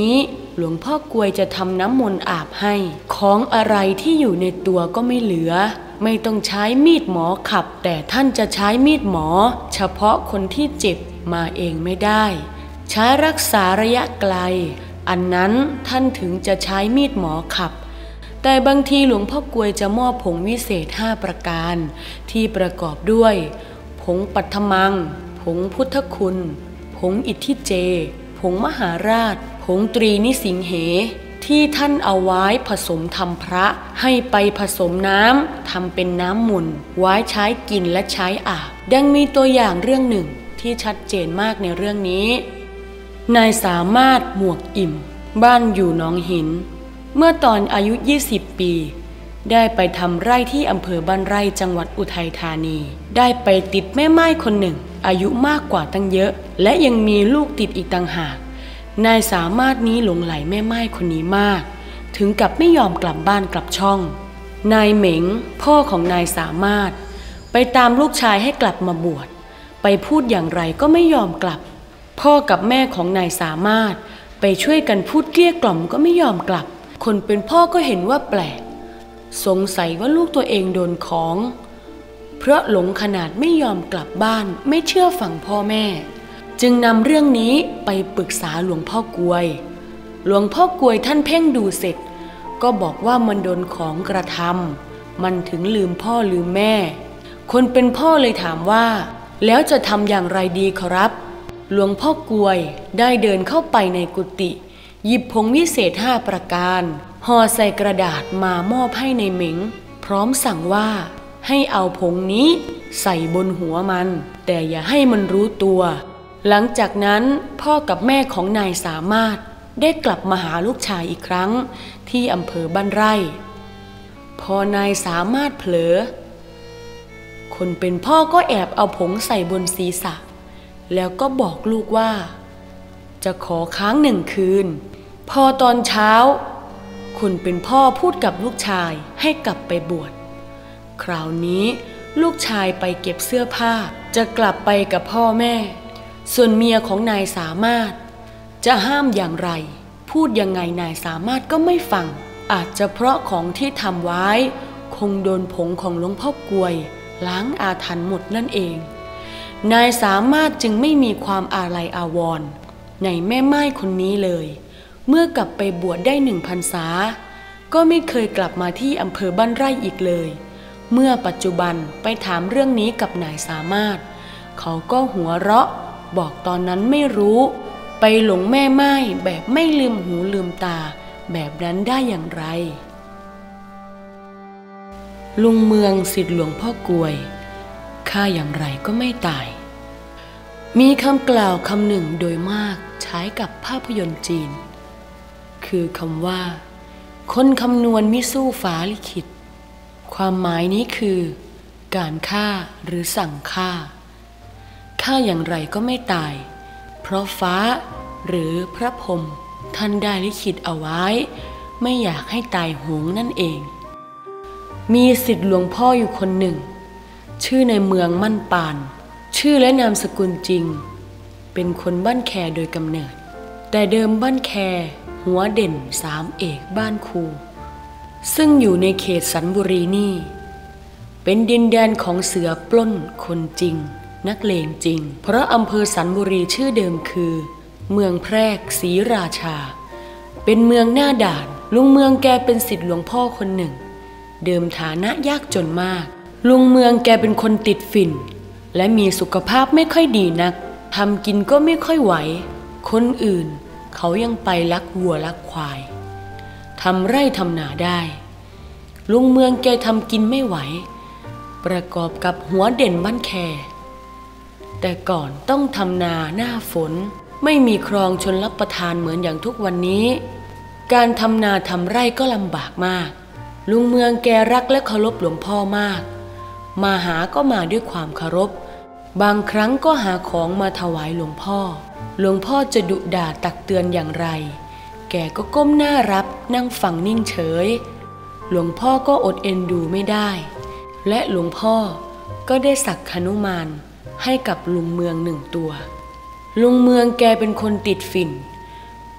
หลวงพ่อกลวยจะทำน้ำมนต์อาบให้ของอะไรที่อยู่ในตัวก็ไม่เหลือไม่ต้องใช้มีดหมอขับแต่ท่านจะใช้มีดหมอเฉพาะคนที่เจ็บมาเองไม่ได้ใช้รักษาระยะไกลอันนั้นท่านถึงจะใช้มีดหมอขับแต่บางทีหลวงพ่อกลวยจะมอบผงวิเศษห้าประการที่ประกอบด้วยผงปัทมังผงพุทธคุณผงอิทธิเจผงมหาราชผงตรีนิสิงเหที่ท่านเอาไว้ผสมทำพระให้ไปผสมน้ำทำเป็นน้ำมนต์ไว้ใช้กินและใช้อาบดังมีตัวอย่างเรื่องหนึ่งที่ชัดเจนมากในเรื่องนี้นายสามารถหมวกอิ่มบ้านอยู่หนองหินเมื่อตอนอายุยี่สิบปีได้ไปทำไร่ที่อำเภอบ้านไร่จังหวัดอุทัยธานีได้ไปติดแม่ไม้คนหนึ่งอายุมากกว่าตั้งเยอะและยังมีลูกติดอีกต่างหากนายสามารถนี้หลงไหลแม่ไม้คนนี้มากถึงกับไม่ยอมกลับบ้านกลับช่องนายเหม็งพ่อของนายสามารถไปตามลูกชายให้กลับมาบวชไปพูดอย่างไรก็ไม่ยอมกลับพ่อกับแม่ของนายสามารถไปช่วยกันพูดเกลี้ยกล่อมก็ไม่ยอมกลับคนเป็นพ่อก็เห็นว่าแปลกสงสัยว่าลูกตัวเองโดนของเพราะหลงขนาดไม่ยอมกลับบ้านไม่เชื่อฟังพ่อแม่จึงนำเรื่องนี้ไปปรึกษาหลวงพ่อกลวยหลวงพ่อกลวยท่านเพ่งดูเสร็จก็บอกว่ามันโดนของกระทำมันถึงลืมพ่อลืมแม่คนเป็นพ่อเลยถามว่าแล้วจะทำอย่างไรดีครับหลวงพ่อกลวยได้เดินเข้าไปในกุฏิหยิบผงวิเศษห้าประการห่อใส่กระดาษมามอบให้ในเหม็งพร้อมสั่งว่าให้เอาผงนี้ใส่บนหัวมันแต่อย่าให้มันรู้ตัวหลังจากนั้นพ่อกับแม่ของนายสามารถได้กลับมาหาลูกชายอีกครั้งที่อำเภอบ้านไร่พอนายสามารถเผลอคนเป็นพ่อก็แอบเอาผงใส่บนศีรษะแล้วก็บอกลูกว่าจะขอค้างหนึ่งคืนพอตอนเช้าคนเป็นพ่อพูดกับลูกชายให้กลับไปบวชคราวนี้ลูกชายไปเก็บเสื้อผ้าจะกลับไปกับพ่อแม่ส่วนเมียของนายสามารถจะห้ามอย่างไรพูดยังไงนายสามารถก็ไม่ฟังอาจจะเพราะของที่ทำไว้คงโดนผงของหลวงพ่อกลวยล้างอาถรรพ์หมดนั่นเองนายสามารถจึงไม่มีความอาลัยอาวรณ์ในแม่ไม้คนนี้เลยเมื่อกลับไปบวชได้หนึ่งพรรษาก็ไม่เคยกลับมาที่อำเภอบ้านไร่อีกเลยเมื่อปัจจุบันไปถามเรื่องนี้กับนายสามารถเขาก็หัวเราะบอกตอนนั้นไม่รู้ไปหลงแม่ไม้แบบไม่ลืมหูลืมตาแบบนั้นได้อย่างไรลุงเมืองศิษย์หลวงพ่อกลวยฆ่าอย่างไรก็ไม่ตายมีคำกล่าวคำหนึ่งโดยมากใช้กับภาพยนตร์จีนคือคำว่าคนคำนวณมิสู้ฟ้าลิขิตความหมายนี้คือการฆ่าหรือสั่งฆ่าฆ่าอย่างไรก็ไม่ตายเพราะฟ้าหรือพระพรหมท่านได้ลิขิตเอาไว้ไม่อยากให้ตายโหงนั่นเองมีศิษย์หลวงพ่ออยู่คนหนึ่งชื่อในเมืองมั่นปานชื่อและนามสกุลจริงเป็นคนบ้านแคโดยกำเนิดแต่เดิมบ้านแคหัวเด่นสามเอกบ้านคูซึ่งอยู่ในเขตสันบุรีนี่เป็นดินแดนของเสือปล้นคนจริงนักเลงจริงเพราะอำเภอสันบุรีชื่อเดิมคือเมืองแพรกศรีราชาเป็นเมืองหน้าด่านลุงเมืองแกเป็นศิษย์หลวงพ่อคนหนึ่งเดิมฐานะยากจนมากลุงเมืองแกเป็นคนติดฝิ่นและมีสุขภาพไม่ค่อยดีนักทำกินก็ไม่ค่อยไหวคนอื่นเขายังไปลักวัวลักควายทำไร่ทำนาได้ลุงเมืองแกทำกินไม่ไหวประกอบกับหัวเด่นบ้านแคแต่ก่อนต้องทำนาหน้าฝนไม่มีคลองชลรับประทานเหมือนอย่างทุกวันนี้การทำนาทำไร่ก็ลำบากมากลุงเมืองแกรักและเคารพหลวงพ่อมากมาหาก็มาด้วยความเคารพบางครั้งก็หาของมาถวายหลวงพ่อหลวงพ่อจะดุด่าตักเตือนอย่างไรแกก็ก้มหน้ารับนั่งฟังนิ่งเฉยหลวงพ่อก็อดเอ็นดูไม่ได้และหลวงพ่อก็ได้สักหนุมานให้กับลุงเมืองหนึ่งตัวลุงเมืองแกเป็นคนติดฝิ่น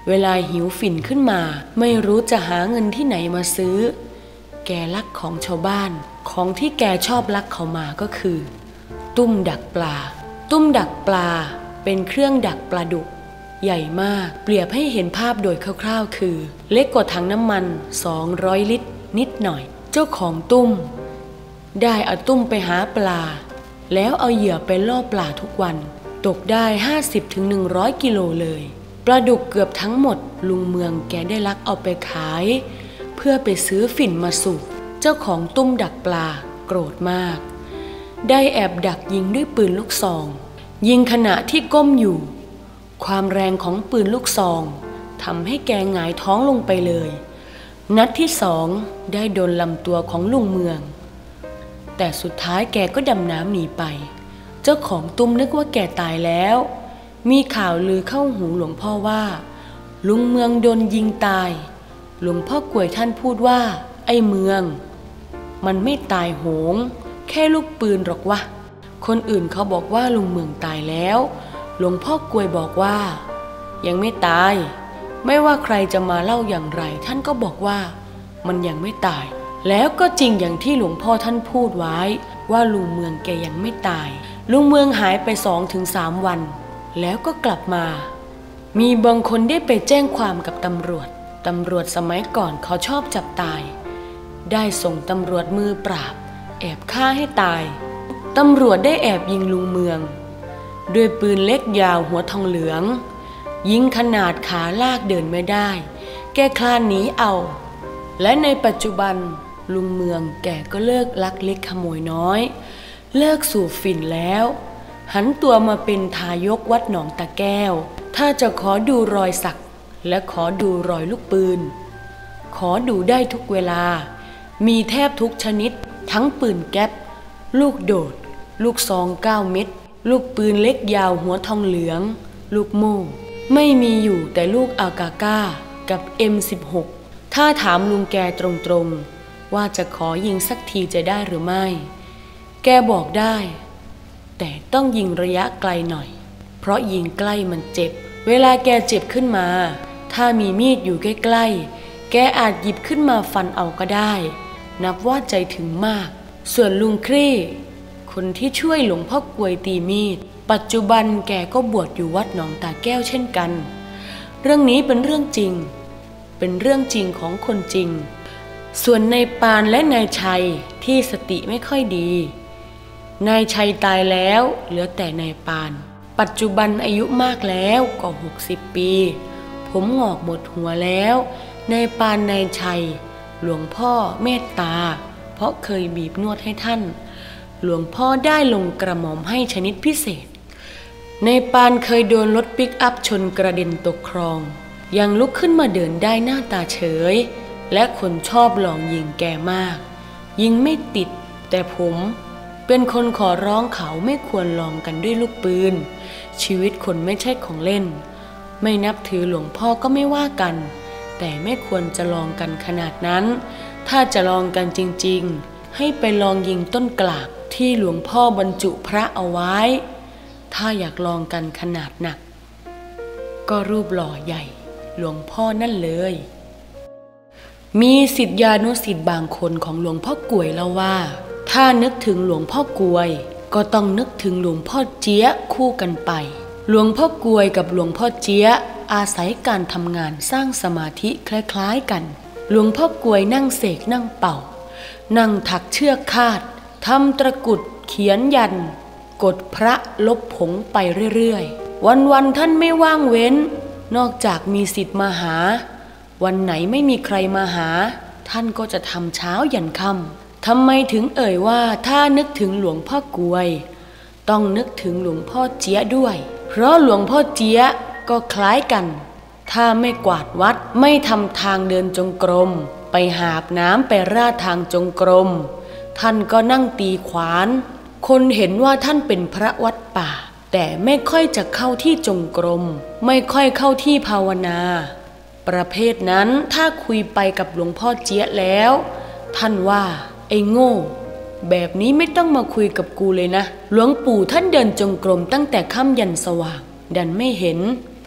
เวลาหิวฝิ่นขึ้นมาไม่รู้จะหาเงินที่ไหนมาซื้อแกลักของชาวบ้านของที่แกชอบลักเขามาก็คือตุ้มดักปลาตุ้มดักปลาเป็นเครื่องดักปลาดุกใหญ่มากเปรียบให้เห็นภาพโดยคร่าวๆคือเล็กกว่าถังน้ำมันสองร้อยลิตรนิดหน่อยเจ้าของตุ้มได้เอาตุ้มไปหาปลาแล้วเอาเหยื่อไปล่อปลาทุกวันตกได้ ห้าสิบถึงหนึ่งร้อย กิโลเลยปลาดุกเกือบทั้งหมดลุงเมืองแกได้ลักเอาไปขายเพื่อไปซื้อฝิ่นมาสูบเจ้าของตุ้มดักปลาโกรธมากได้แอบดักยิงด้วยปืนลูกซองยิงขณะที่ก้มอยู่ความแรงของปืนลูกซองทำให้แกหงายท้องลงไปเลยนัดที่สองได้โดนลำตัวของลุงเมืองแต่สุดท้ายแกก็ดำน้ำหนีไปเจ้าของตุ้มนึกว่าแกตายแล้วมีข่าวลือเข้าหูหลวงพ่อว่าลุงเมืองโดนยิงตายหลวงพ่อกล้วยท่านพูดว่าไอ้เมืองมันไม่ตายโหงแค่ลูกปืนหรอกวะคนอื่นเขาบอกว่าลุงเมืองตายแล้วหลวงพ่อกล้วยบอกว่ายังไม่ตายไม่ว่าใครจะมาเล่าอย่างไรท่านก็บอกว่ามันยังไม่ตายแล้วก็จริงอย่างที่หลวงพ่อท่านพูดไว้ว่าลุงเมืองแกยังไม่ตายลุงเมืองหายไปสองถึงสามวันแล้วก็กลับมามีบางคนได้ไปแจ้งความกับตำรวจตำรวจสมัยก่อนเขาชอบจับตายได้ส่งตำรวจมือปราบแอบฆ่าให้ตายตำรวจได้แอบยิงลุงเมืองด้วยปืนเล็กยาวหัวทองเหลืองยิงขนาดขาลากเดินไม่ได้แกคลานหนีเอาและในปัจจุบันลุงเมืองแกก็เลิกลักเล็กขโมยน้อยเลิกสูบฝิ่นแล้วหันตัวมาเป็นทายกวัดหนองตะแก้วถ้าจะขอดูรอยสักและขอดูรอยลูกปืนขอดูได้ทุกเวลามีแทบทุกชนิดทั้งปืนแก๊ปลูกโดดลูกซองเก้าเม็ดลูกปืนเล็กยาวหัวทองเหลืองลูกโม่ไม่มีอยู่แต่ลูกอากาก้ากับ เอ็ม สิบหก ถ้าถามลุงแกตรงๆว่าจะขอยิงสักทีจะได้หรือไม่แกบอกได้แต่ต้องยิงระยะไกลหน่อยเพราะยิงใกล้มันเจ็บเวลาแกเจ็บขึ้นมาถ้ามีมีดอยู่ใกล้ๆแกอาจหยิบขึ้นมาฟันเอาก็ได้นับว่าใจถึงมากส่วนลุงครี่คนที่ช่วยหลวงพ่อกล้วยตีมีดปัจจุบันแกก็บวชอยู่วัดหนองตาแก้วเช่นกันเรื่องนี้เป็นเรื่องจริงเป็นเรื่องจริงของคนจริงส่วนนายปานและนายชัยที่สติไม่ค่อยดีนายชัยตายแล้วเหลือแต่นายปานปัจจุบันอายุมากแล้วกว่าหกสิบปีผมงอกหมดหัวแล้วนายปานนายชัยหลวงพ่อเมตตาเพราะเคยบีบนวดให้ท่านหลวงพ่อได้ลงกระหม่อมให้ชนิดพิเศษนายปานเคยโดนรถปิกอัพชนกระเด็นตกคลองยังลุกขึ้นมาเดินได้หน้าตาเฉยและคนชอบลองยิงแกมากยิงไม่ติดแต่ผมเป็นคนขอร้องเขาไม่ควรลองกันด้วยลูกปืนชีวิตคนไม่ใช่ของเล่นไม่นับถือหลวงพ่อก็ไม่ว่ากันแต่ไม่ควรจะลองกันขนาดนั้นถ้าจะลองกันจริงๆให้ไปลองยิงต้นกลากที่หลวงพ่อบรรจุพระเอาไว้ถ้าอยากลองกันขนาดหนักก็รูปหล่อใหญ่หลวงพ่อนั่นเลยมีศิษยานุศิษย์บางคนของหลวงพ่อกล้วยเล่าว่าถ้านึกถึงหลวงพ่อกล้วยก็ต้องนึกถึงหลวงพ่อเจี๊ยะคู่กันไปหลวงพ่อกล้วยกับหลวงพ่อเจี๊ยะอาศัยการทำงานสร้างสมาธิคล้ายๆกันหลวงพ่อกล้วยนั่งเสกนั่งเป่านั่งถักเชือกคาดทำตะกรุดเขียนยันกดพระลบผงไปเรื่อยๆวันๆท่านไม่ว่างเว้นนอกจากมีศิษย์มาหาวันไหนไม่มีใครมาหาท่านก็จะทำเช้ายันค่ำทำไมถึงเอ่ยว่าถ้านึกถึงหลวงพ่อกล้วยต้องนึกถึงหลวงพ่อเจี๊ยะด้วยเพราะหลวงพ่อเจี๊ยะก็คล้ายกันถ้าไม่กวาดวัดไม่ทำทางเดินจงกรมไปหาบน้ำไปราดทางจงกรมท่านก็นั่งตีขวานคนเห็นว่าท่านเป็นพระวัดป่าแต่ไม่ค่อยจะเข้าที่จงกรมไม่ค่อยเข้าที่ภาวนาประเภทนั้นถ้าคุยไปกับหลวงพ่อเจี๊ยะแล้วท่านว่าไอ้โง่แบบนี้ไม่ต้องมาคุยกับกูเลยนะหลวงปู่ท่านเดินจงกรมตั้งแต่ค่ำยันสว่างดันไม่เห็น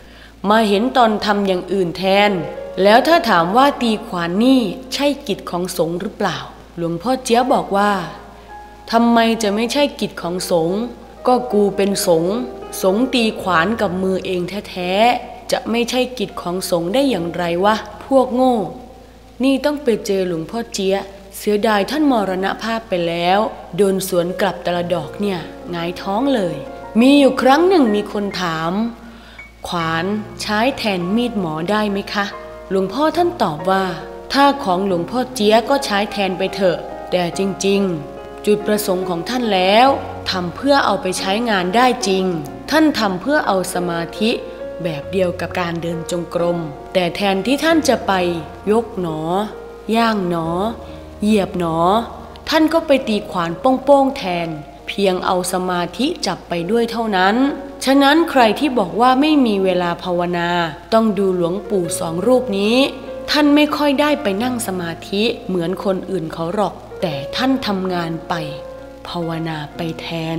มาเห็นตอนทำอย่างอื่นแทนแล้วถ้าถามว่าตีขวานนี่ใช่กิจของสงฆ์หรือเปล่าหลวงพ่อเจี๊ยบบอกว่าทำไมจะไม่ใช่กิจของสงฆ์ก็กูเป็นสงฆ์สงฆ์ตีขวานกับมือเองแท้ๆจะไม่ใช่กิจของสงฆ์ได้อย่างไรวะพวกโง่นี่ต้องไปเจอหลวงพ่อเจี๊ยบเสียดายท่านมรณภาพไปแล้วโดนสวนกลับแต่ละดอกเนี่ยหงายท้องเลยมีอยู่ครั้งหนึ่งมีคนถามขวานใช้แทนมีดหมอได้ไหมคะหลวงพ่อท่านตอบว่าถ้าของหลวงพ่อเจี๊ยก็ใช้แทนไปเถอะแต่จริงๆจุดประสงค์ของท่านแล้วทำเพื่อเอาไปใช้งานได้จริงท่านทำเพื่อเอาสมาธิแบบเดียวกับการเดินจงกรมแต่แทนที่ท่านจะไปยกหนอย่างหนอเหยียบหนอท่านก็ไปตีขวานโป้งๆแทนเพียงเอาสมาธิจับไปด้วยเท่านั้นฉะนั้นใครที่บอกว่าไม่มีเวลาภาวนาต้องดูหลวงปู่สองรูปนี้ท่านไม่ค่อยได้ไปนั่งสมาธิเหมือนคนอื่นเขาหรอกแต่ท่านทำงานไปภาวนาไปแทน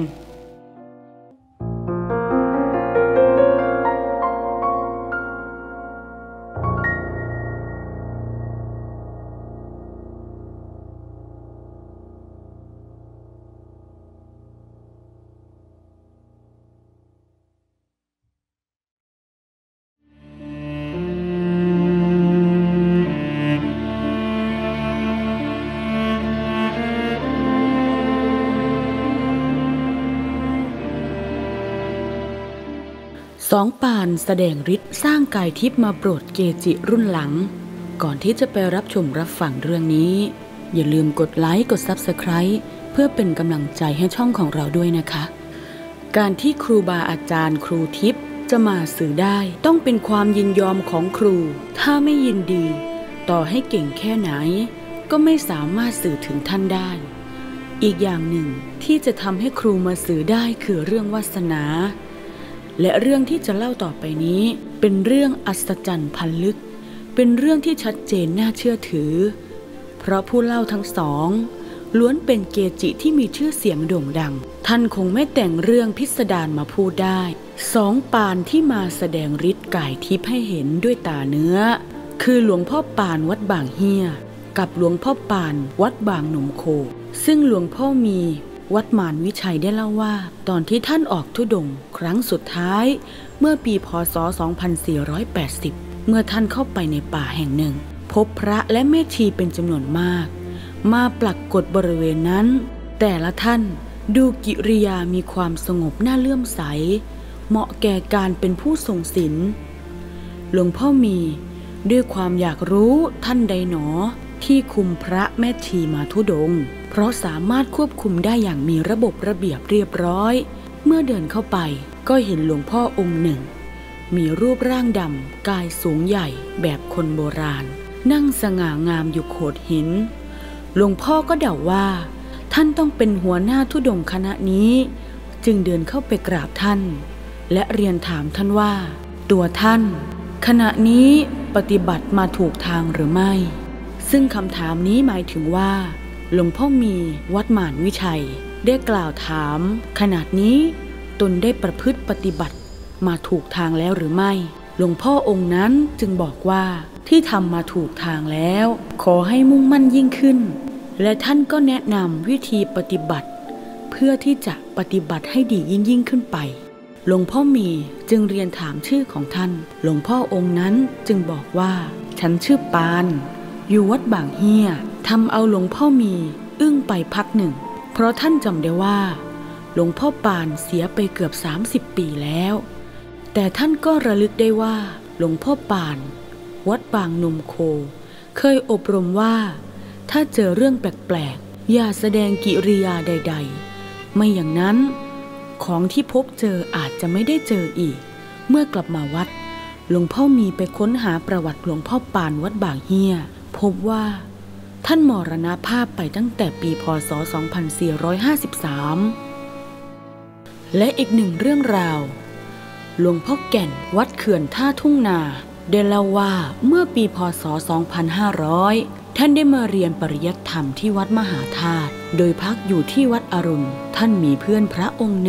สองปานแสดงฤทธิ์สร้างกายทิพย์มาโปรดเกจิรุ่นหลังก่อนที่จะไปรับชมรับฟังเรื่องนี้อย่าลืมกดไลค์กด ซับสไครบ์ เพื่อเป็นกำลังใจให้ช่องของเราด้วยนะคะการที่ครูบาอาจารย์ครูทิพย์จะมาสื่อได้ต้องเป็นความยินยอมของครูถ้าไม่ยินดีต่อให้เก่งแค่ไหนก็ไม่สามารถสื่อถึงท่านได้อีกอย่างหนึ่งที่จะทำให้ครูมาสื่อได้คือเรื่องวาสนาและเรื่องที่จะเล่าต่อไปนี้เป็นเรื่องอัศจรรย์พันลึกเป็นเรื่องที่ชัดเจนน่าเชื่อถือเพราะผู้เล่าทั้งสองล้วนเป็นเกจิที่มีชื่อเสียงโด่งดังท่านคงไม่แต่งเรื่องพิสดารมาพูดได้สองปานที่มาแสดงฤทธิ์กายทิพย์ให้เห็นด้วยตาเนื้อคือหลวงพ่อปานวัดบางเฮียกับหลวงพ่อปานวัดบางหนมโคซึ่งหลวงพ่อมีวัดมารวิชัยได้เล่าว่าตอนที่ท่านออกธุดงค์ครั้งสุดท้ายเมื่อปีพ.ศ. สองพันสี่ร้อยแปดสิบเมื่อท่านเข้าไปในป่าแห่งหนึ่งพบพระและแม่ชีเป็นจำนวนมากมาปรากฏบริเวณนั้นแต่ละท่านดูกิริยามีความสงบน่าเลื่อมใสเหมาะแก่การเป็นผู้ทรงศีลหลวงพ่อมีด้วยความอยากรู้ท่านใดหนอที่คุมพระแม่ชีมาธุดงค์เพราะสามารถควบคุมได้อย่างมีระบบระเบียบเรียบร้อยเมื่อเดินเข้าไปก็เห็นหลวงพ่อองค์หนึ่งมีรูปร่างดำกายสูงใหญ่แบบคนโบราณนั่งสง่างามอยู่โขดหินหลวงพ่อก็เดาว่าท่านต้องเป็นหัวหน้าธุดงค์คณะนี้จึงเดินเข้าไปกราบท่านและเรียนถามท่านว่าตัวท่านขณะนี้ปฏิบัติมาถูกทางหรือไม่ซึ่งคำถามนี้หมายถึงว่าหลวงพ่อมีวัดมารวิชัยได้กล่าวถามขณะนี้ตนได้ประพฤติปฏิบัติมาถูกทางแล้วหรือไม่หลวงพ่อองค์นั้นจึงบอกว่าที่ทำมาถูกทางแล้วขอให้มุ่งมั่นยิ่งขึ้นและท่านก็แนะนำวิธีปฏิบัติเพื่อที่จะปฏิบัติให้ดียิ่งยิ่งขึ้นไปหลวงพ่อมีจึงเรียนถามชื่อของท่านหลวงพ่อองค์นั้นจึงบอกว่าฉันชื่อปานอยู่วัดบางเฮียทำเอาหลวงพ่อมีอึ้งไปพักหนึ่งเพราะท่านจำได้ว่าหลวงพ่อปานเสียไปเกือบสามสิบปีแล้วแต่ท่านก็ระลึกได้ว่าหลวงพ่อปานวัดบางนมโคเคยอบรมว่าถ้าเจอเรื่องแปลกๆอย่าแสดงกิริยาใดๆไม่อย่างนั้นของที่พบเจออาจจะไม่ได้เจออีกเมื่อกลับมาวัดหลวงพ่อมีไปค้นหาประวัติหลวงพ่อปานวัดบางเฮียพบว่าท่านมรณภาพไปตั้งแต่ปีพ.ศ. สองพันสี่ร้อยห้าสิบสามและอีกหนึ่งเรื่องราวหลวงพ่อแก่นวัดเขื่อนท่าทุ่งนาได้เล่าว่าเมื่อปีพ.ศ. สองพันห้าร้อยท่านได้มาเรียนปริยัติธรรมที่วัดมหาธาตุโดยพักอยู่ที่วัดอรุณท่านมีเพื่อนพระองค์หนึ่ง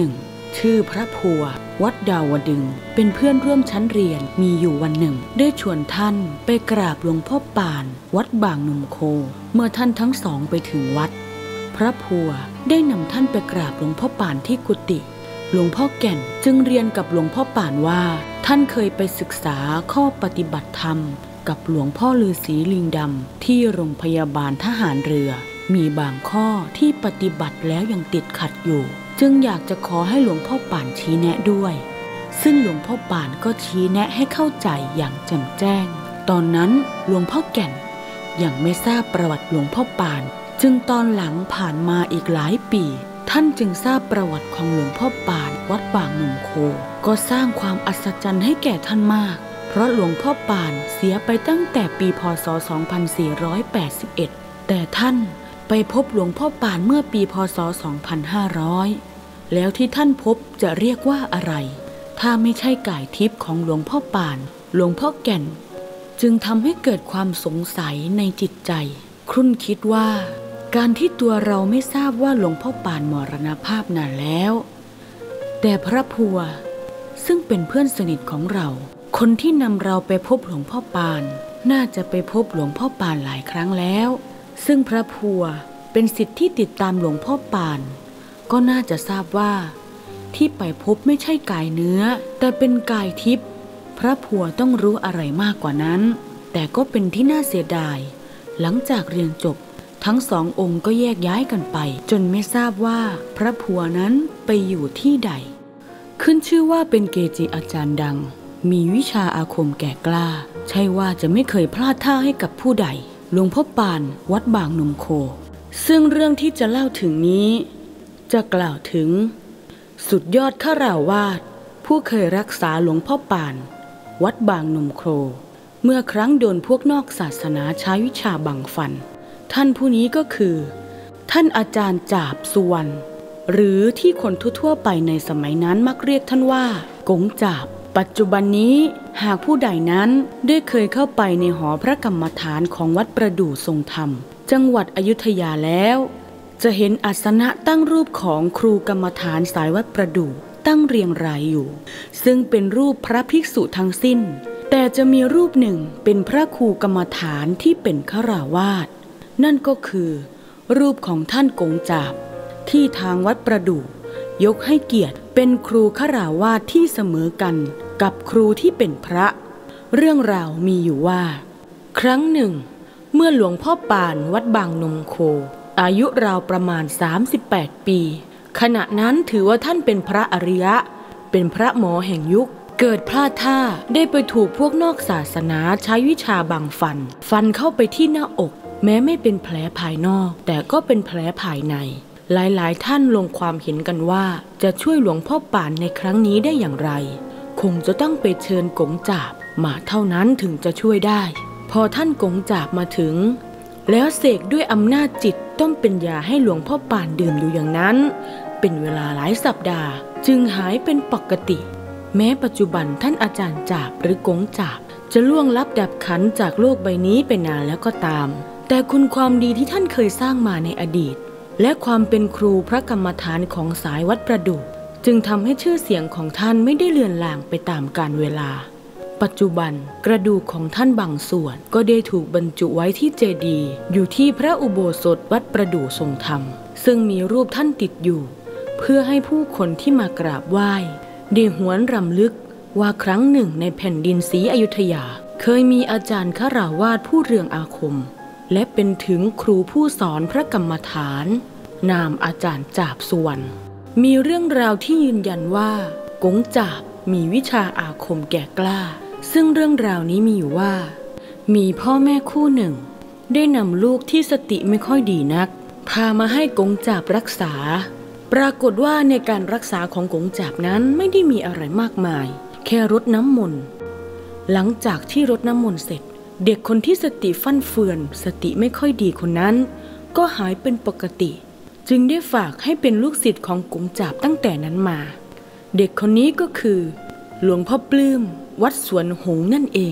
ชื่อพระพัววัดดาวดึงเป็นเพื่อนร่วมชั้นเรียนมีอยู่วันหนึ่งได้ชวนท่านไปกราบหลวงพ่อปานวัดบางนมโคเมื่อท่านทั้งสองไปถึงวัดพระพัวได้นำท่านไปกราบหลวงพ่อปานที่กุฏิหลวงพ่อแก่นจึงเรียนกับหลวงพ่อปานว่าท่านเคยไปศึกษาข้อปฏิบัติธรรมกับหลวงพ่อฤาษีลิงดำที่โรงพยาบาลทหารเรือมีบางข้อที่ปฏิบัติแล้วยังติดขัดอยู่จึงอยากจะขอให้หลวงพ่อปานชี้แนะด้วยซึ่งหลวงพ่อปานก็ชี้แนะให้เข้าใจอย่างแจ่มแจ้งตอนนั้นหลวงพ่อแก่นยังไม่ทราบประวัติหลวงพ่อปานจึงตอนหลังผ่านมาอีกหลายปีท่านจึงทราบประวัติของหลวงพ่อปานวัดบางนมโคก็สร้างความอัศจรรย์ให้แก่ท่านมากเพราะหลวงพ่อปานเสียไปตั้งแต่ปีพ.ศ. สองพันสี่ร้อยแปดสิบเอ็ดแต่ท่านไปพบหลวงพ่อปานเมื่อปีพ.ศ. สองพันห้าร้อยแล้วที่ท่านพบจะเรียกว่าอะไรถ้าไม่ใช่กายทิพย์ของหลวงพ่อปานหลวงพ่อแก่นจึงทำให้เกิดความสงสัยในจิตใจครุ่นคิดว่าการที่ตัวเราไม่ทราบว่าหลวงพ่อปานมรณภาพนานแล้วแต่พระพัวซึ่งเป็นเพื่อนสนิทของเราคนที่นำเราไปพบหลวงพ่อปานน่าจะไปพบหลวงพ่อปานหลายครั้งแล้วซึ่งพระพัวเป็นศิษย์ที่ติดตามหลวงพ่อปานก็น่าจะทราบว่าที่ไปพบไม่ใช่กายเนื้อแต่เป็นกายทิพย์พระพัวต้องรู้อะไรมากกว่านั้นแต่ก็เป็นที่น่าเสียดายหลังจากเรียนจบทั้งสององค์ก็แยกย้ายกันไปจนไม่ทราบว่าพระพัวนั้นไปอยู่ที่ใดขึ้นชื่อว่าเป็นเกจิอาจารย์ดังมีวิชาอาคมแก่กล้าใช่ว่าจะไม่เคยพลาดท่าให้กับผู้ใดหลวงพ่อปานวัดบางนมโคซึ่งเรื่องที่จะเล่าถึงนี้จะกล่าวถึงสุดยอดฆราวาสผู้เคยรักษาหลวงพ่อปานวัดบางนมโคเมื่อครั้งโดนพวกนอกศาสนาใช้วิชาบังฟันท่านผู้นี้ก็คือท่านอาจารย์จาบสุวรรณหรือที่คนทั่วๆไปในสมัยนั้นมักเรียกท่านว่ากงจาบปัจจุบันนี้หากผู้ใดนั้นได้เคยเข้าไปในหอพระกรรมฐานของวัดประดู่ทรงธรรมจังหวัดอยุธยาแล้วจะเห็นอาสนะตั้งรูปของครูกรรมฐานสายวัดประดู่ตั้งเรียงรายอยู่ซึ่งเป็นรูปพระภิกษุทั้งสิ้นแต่จะมีรูปหนึ่งเป็นพระครูกรรมฐานที่เป็นฆราวาสนั่นก็คือรูปของท่านกงจาบที่ทางวัดประดู่ยกให้เกียรติเป็นครูฆราวาสที่เสมอกันกับครูที่เป็นพระเรื่องราวมีอยู่ว่าครั้งหนึ่งเมื่อหลวงพ่อปานวัดบางนมโคอายุราวประมาณสามสิบแปดปีขณะนั้นถือว่าท่านเป็นพระอริยะเป็นพระหมอแห่งยุคเกิดพลาดท่าได้ไปถูกพวกนอกศาสนาใช้วิชาบังฟันฟันเข้าไปที่หน้าอกแม้ไม่เป็นแผลภายนอกแต่ก็เป็นแผลภายในหลายๆท่านลงความเห็นกันว่าจะช่วยหลวงพ่อปานในครั้งนี้ได้อย่างไรคงจะต้องไปเชิญกงจาบมาเท่านั้นถึงจะช่วยได้พอท่านกงจาบมาถึงแล้วเสกด้วยอำนาจจิตต้มเป็นยาให้หลวงพ่อปานดื่มอยู่อย่างนั้นเป็นเวลาหลายสัปดาห์จึงหายเป็นปกติแม้ปัจจุบันท่านอาจารย์จาบหรือกงจาบจะล่วงลับดับขันจากโลกใบนี้ไปนานแล้วก็ตามแต่คุณความดีที่ท่านเคยสร้างมาในอดีตและความเป็นครูพระกรรมฐานของสายวัดประดู่จึงทำให้ชื่อเสียงของท่านไม่ได้เลือนลางไปตามกาลเวลาปัจจุบันกระดูกของท่านบางส่วนก็ได้ถูกบรรจุไว้ที่เจดีย์อยู่ที่พระอุโบสถวัดประดู่ทรงธรรมซึ่งมีรูปท่านติดอยู่เพื่อให้ผู้คนที่มากราบไหว้ได้หวนรำลึกว่าครั้งหนึ่งในแผ่นดินศรีอยุธยาเคยมีอาจารย์ฆราวาสผู้เรืองอาคมและเป็นถึงครูผู้สอนพระกรรมฐานนามอาจารย์จาบสุวรรณมีเรื่องราวที่ยืนยันว่ากงจาบมีวิชาอาคมแก่กล้าซึ่งเรื่องราวนี้มีอยู่ว่ามีพ่อแม่คู่หนึ่งได้นำลูกที่สติไม่ค่อยดีนักพามาให้กงจาบรักษาปรากฏว่าในการรักษาของกงจาบนั้นไม่ได้มีอะไรมากมายแค่รดน้ำมนต์หลังจากที่รดน้ำมนต์เสร็จเด็กคนที่สติฟั่นเฟือนสติไม่ค่อยดีคนนั้นก็หายเป็นปกติจึงได้ฝากให้เป็นลูกศิษย์ของกงจาบตั้งแต่นั้นมาเด็กคนนี้ก็คือหลวงพ่อปลื้มวัดสวนหงส์นั่นเอง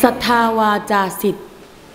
ศรัทธาวาจาสิทธิ์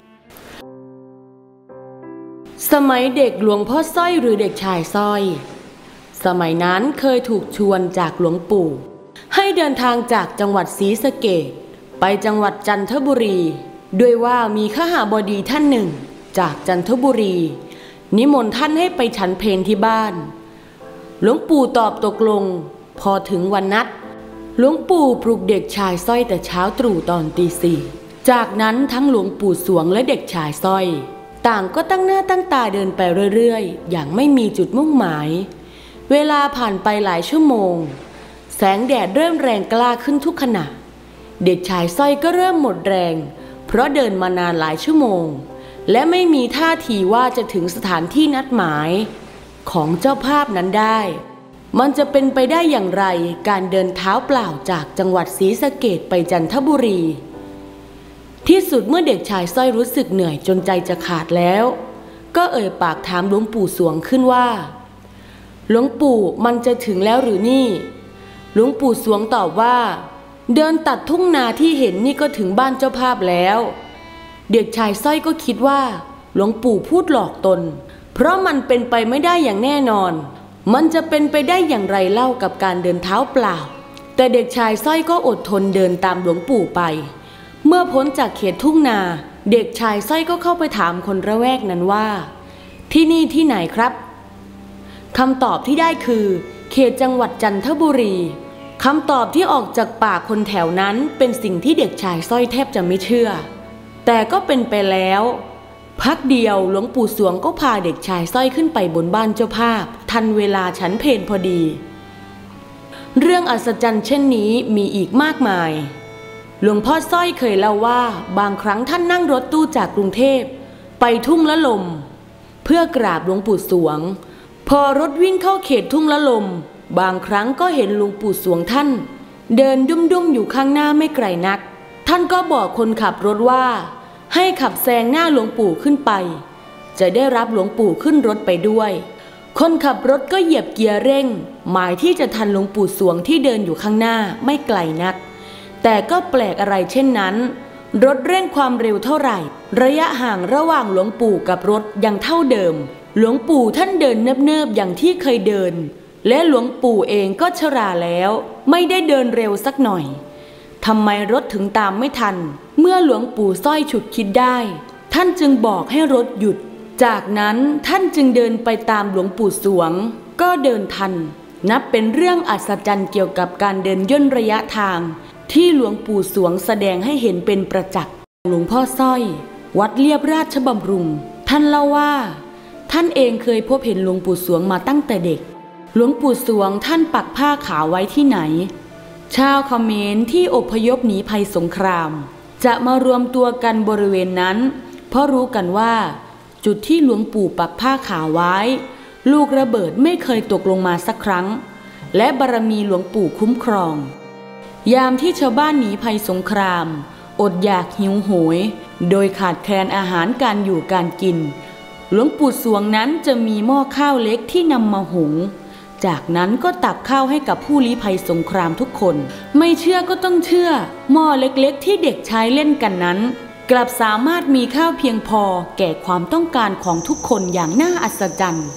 สมัยเด็กหลวงพ่อสร้อยหรือเด็กชายสร้อยสมัยนั้นเคยถูกชวนจากหลวงปู่ให้เดินทางจากจังหวัดศรีสะเกษไปจังหวัดจันทบุรีด้วยว่ามีขหบดีท่านหนึ่งจากจันทบุรีนิมนต์ท่านให้ไปฉันเพลที่บ้านหลวงปู่ตอบตกลงพอถึงวันนัดหลวงปู่ปลุกเด็กชายสร้อยแต่เช้าตรู่ตอนตีสี่จากนั้นทั้งหลวงปู่สวงและเด็กชายสร้อยต่างก็ตั้งหน้าตั้งตาเดินไปเรื่อยๆอย่างไม่มีจุดมุ่งหมายเวลาผ่านไปหลายชั่วโมงแสงแดดเริ่มแรงกล้าขึ้นทุกขณะเด็กชายสร้อยก็เริ่มหมดแรงเพราะเดินมานานหลายชั่วโมงและไม่มีท่าทีว่าจะถึงสถานที่นัดหมายของเจ้าภาพนั้นได้มันจะเป็นไปได้อย่างไรการเดินเท้าเปล่าจากจังหวัดศรีสะเกษไปจันทบุรีที่สุดเมื่อเด็กชายสร้อยรู้สึกเหนื่อยจนใจจะขาดแล้วก็เอ่ยปากถามหลวงปู่สวงขึ้นว่าหลวงปู่มันจะถึงแล้วหรือนี่หลวงปู่สวงตอบว่าเดินตัดทุ่งนาที่เห็นนี่ก็ถึงบ้านเจ้าภาพแล้วเด็กชายสร้อยก็คิดว่าหลวงปู่พูดหลอกตนเพราะมันเป็นไปไม่ได้อย่างแน่นอนมันจะเป็นไปได้อย่างไรเล่ากับการเดินเท้าเปล่าแต่เด็กชายสร้อยก็อดทนเดินตามหลวงปู่ไปเมื่อพ้นจากเขตทุ่งนาเด็กชายสร้อยก็เข้าไปถามคนระแวกนั้นว่าที่นี่ที่ไหนครับคำตอบที่ได้คือเขตจังหวัดจันทบุรีคำตอบที่ออกจากปากคนแถวนั้นเป็นสิ่งที่เด็กชายสร้อยแทบจะไม่เชื่อแต่ก็เป็นไปแล้วพักเดียวหลวงปู่สวงก็พาเด็กชายสร้อยขึ้นไปบนบ้านเจ้าภาพทันเวลาฉันเพลพอดีเรื่องอัศจรรย์เช่นนี้มีอีกมากมายหลวงพ่อสร้อยเคยเล่าว่าบางครั้งท่านนั่งรถตู้จากกรุงเทพไปทุ่งละลมเพื่อกราบหลวงปู่สวงพอรถวิ่งเข้าเขตทุ่งละลมบางครั้งก็เห็นหลวงปู่สวงท่านเดินดุ้มๆอยู่ข้างหน้าไม่ไกลนักท่านก็บอกคนขับรถว่าให้ขับแซงหน้าหลวงปู่ขึ้นไปจะได้รับหลวงปู่ขึ้นรถไปด้วยคนขับรถก็เหยียบเกียร์เร่งหมายที่จะทันหลวงปู่สวงที่เดินอยู่ข้างหน้าไม่ไกลนักแต่ก็แปลกอะไรเช่นนั้นรถเร่งความเร็วเท่าไหร่ระยะห่างระหว่างหลวงปู่กับรถยังเท่าเดิมหลวงปู่ท่านเดินเนิบๆอย่างที่เคยเดินและหลวงปู่เองก็ชราแล้วไม่ได้เดินเร็วสักหน่อยทำไมรถถึงตามไม่ทันเมื่อหลวงปู่สร้อยฉุดคิดได้ท่านจึงบอกให้รถหยุดจากนั้นท่านจึงเดินไปตามหลวงปู่สวงก็เดินทันนับเป็นเรื่องอัศจรรย์เกี่ยวกับการเดินย่นระยะทางที่หลวงปู่สวงแสดงให้เห็นเป็นประจักษ์หลวงพ่อสร้อยวัดเลียบราชบำรุงท่านเล่าว่าท่านเองเคยพบเห็นหลวงปู่สวงมาตั้งแต่เด็กหลวงปู่สวงท่านปักผ้าขาวไว้ที่ไหนชาวเขมรที่อพยพหนีภัยสงครามจะมารวมตัวกันบริเวณนั้นเพราะรู้กันว่าจุดที่หลวงปู่ปักผ้าขาวไว้ลูกระเบิดไม่เคยตกลงมาสักครั้งและบารมีหลวงปู่คุ้มครองยามที่ชาวบ้านหนีภัยสงครามอดอยากหิวโหยโดยขาดแคลนอาหารการอยู่การกินหลวงปู่สวงนั้นจะมีหม้อข้าวเล็กที่นำมาหุงจากนั้นก็ตักข้าวให้กับผู้ลี้ภัยสงครามทุกคนไม่เชื่อก็ต้องเชื่อหม้อเล็กๆที่เด็กใช้เล่นกันนั้นกลับสามารถมีข้าวเพียงพอแก่ความต้องการของทุกคนอย่างน่าอัศจรรย์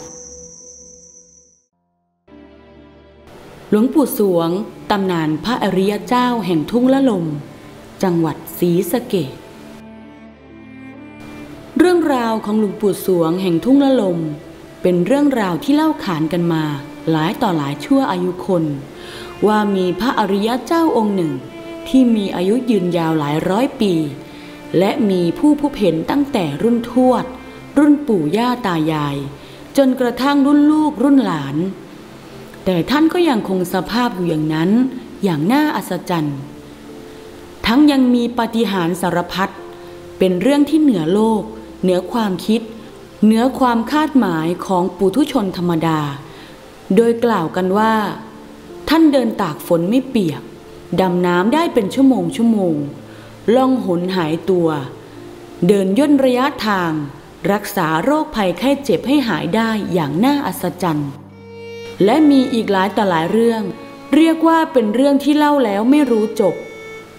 หลวงปู่สวงตำนานพระอริยเจ้าแห่งทุ่งละลมจังหวัดศรีสะเกษเรื่องราวของหลวงปู่สวงแห่งทุ่งละลมเป็นเรื่องราวที่เล่าขานกันมาหลายต่อหลายชั่วอายุคนว่ามีพระอริยเจ้าองค์หนึ่งที่มีอายุยืนยาวหลายร้อยปีและมีผู้พบเห็นตั้งแต่รุ่นทวดรุ่นปู่ย่าตายายจนกระทั่งรุ่นลูกรุ่นหลานแต่ท่านก็ยังคงสภาพอยู่อย่างนั้นอย่างน่าอัศจรรย์ทั้งยังมีปาฏิหาริย์สารพัดเป็นเรื่องที่เหนือโลกเหนือความคิดเหนือความคาดหมายของปุถุชนธรรมดาโดยกล่าวกันว่าท่านเดินตากฝนไม่เปียกดำน้ำได้เป็นชั่วโมงชั่วโมงล่องหนหายตัวเดินย่นระยะทางรักษาโรคภัยไข้เจ็บให้หายได้อย่างน่าอัศจรรย์และมีอีกหลายต่อหลายเรื่องเรียกว่าเป็นเรื่องที่เล่าแล้วไม่รู้จบ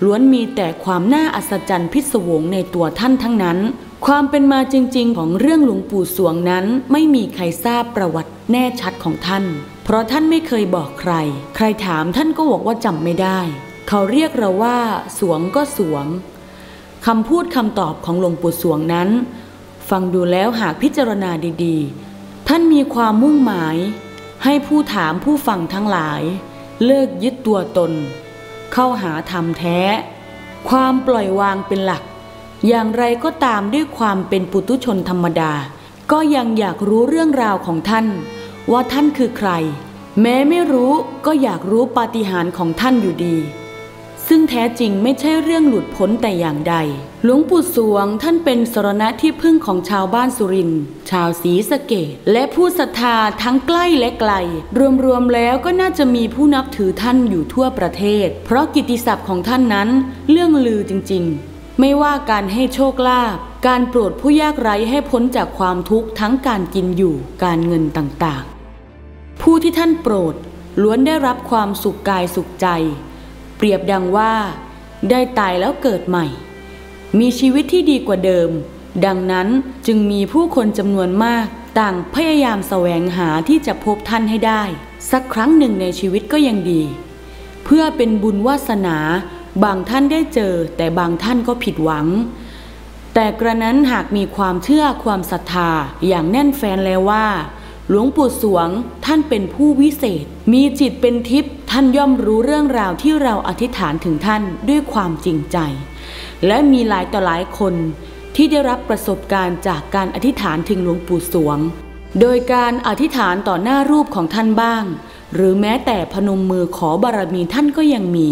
ล้วนมีแต่ความน่าอัศจรรย์พิศวงในตัวท่านทั้งนั้นความเป็นมาจริงๆของเรื่องหลวงปู่สวงนั้นไม่มีใครทราบประวัติแน่ชัดของท่านเพราะท่านไม่เคยบอกใครใครถามท่านก็บอกว่าจำไม่ได้เขาเรียกเราว่าสวงก็สวงคำพูดคำตอบของหลวงปู่สวงนั้นฟังดูแล้วหากพิจารณาดีๆท่านมีความมุ่งหมายให้ผู้ถามผู้ฟังทั้งหลายเลิกยึดตัวตนเข้าหาธรรมแท้ความปล่อยวางเป็นหลักอย่างไรก็ตามด้วยความเป็นปุถุชนธรรมดาก็ยังอยากรู้เรื่องราวของท่านว่าท่านคือใครแม้ไม่รู้ก็อยากรู้ปาฏิหาริย์ของท่านอยู่ดีซึ่งแท้จริงไม่ใช่เรื่องหลุดพ้นแต่อย่างใดหลวงปู่สวงท่านเป็นสรณะที่พึ่งของชาวบ้านสุรินทร์ชาวศรีสะเกษและผู้ศรัทธาทั้งใกล้และไกลรวมๆแล้วก็น่าจะมีผู้นับถือท่านอยู่ทั่วประเทศเพราะกิตติศัพท์ของท่านนั้นเรื่องลือจริงๆไม่ว่าการให้โชคลาภการโปรดผู้ยากไร้ให้พ้นจากความทุกข์ทั้งการกินอยู่การเงินต่างๆผู้ที่ท่านโปรดล้วนได้รับความสุขกายสุขใจเปรียบดังว่าได้ตายแล้วเกิดใหม่มีชีวิตที่ดีกว่าเดิมดังนั้นจึงมีผู้คนจำนวนมากต่างพยายามแสวงหาที่จะพบท่านให้ได้สักครั้งหนึ่งในชีวิตก็ยังดีเพื่อเป็นบุญวาสนาบางท่านได้เจอแต่บางท่านก็ผิดหวังแต่กระนั้นหากมีความเชื่อความศรัทธาอย่างแน่นแฟ้นแล้วว่าหลวงปู่สวงท่านเป็นผู้วิเศษมีจิตเป็นทิพย์ท่านย่อมรู้เรื่องราวที่เราอธิษฐานถึงท่านด้วยความจริงใจและมีหลายต่อหลายคนที่ได้รับประสบการณ์จากการอธิษฐานถึงหลวงปู่สวงโดยการอธิษฐานต่อหน้ารูปของท่านบ้างหรือแม้แต่พนมมือขอบารมีท่านก็ยังมี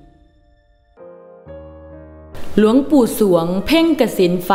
หลวงปู่สวงเพ่งกสิณไฟ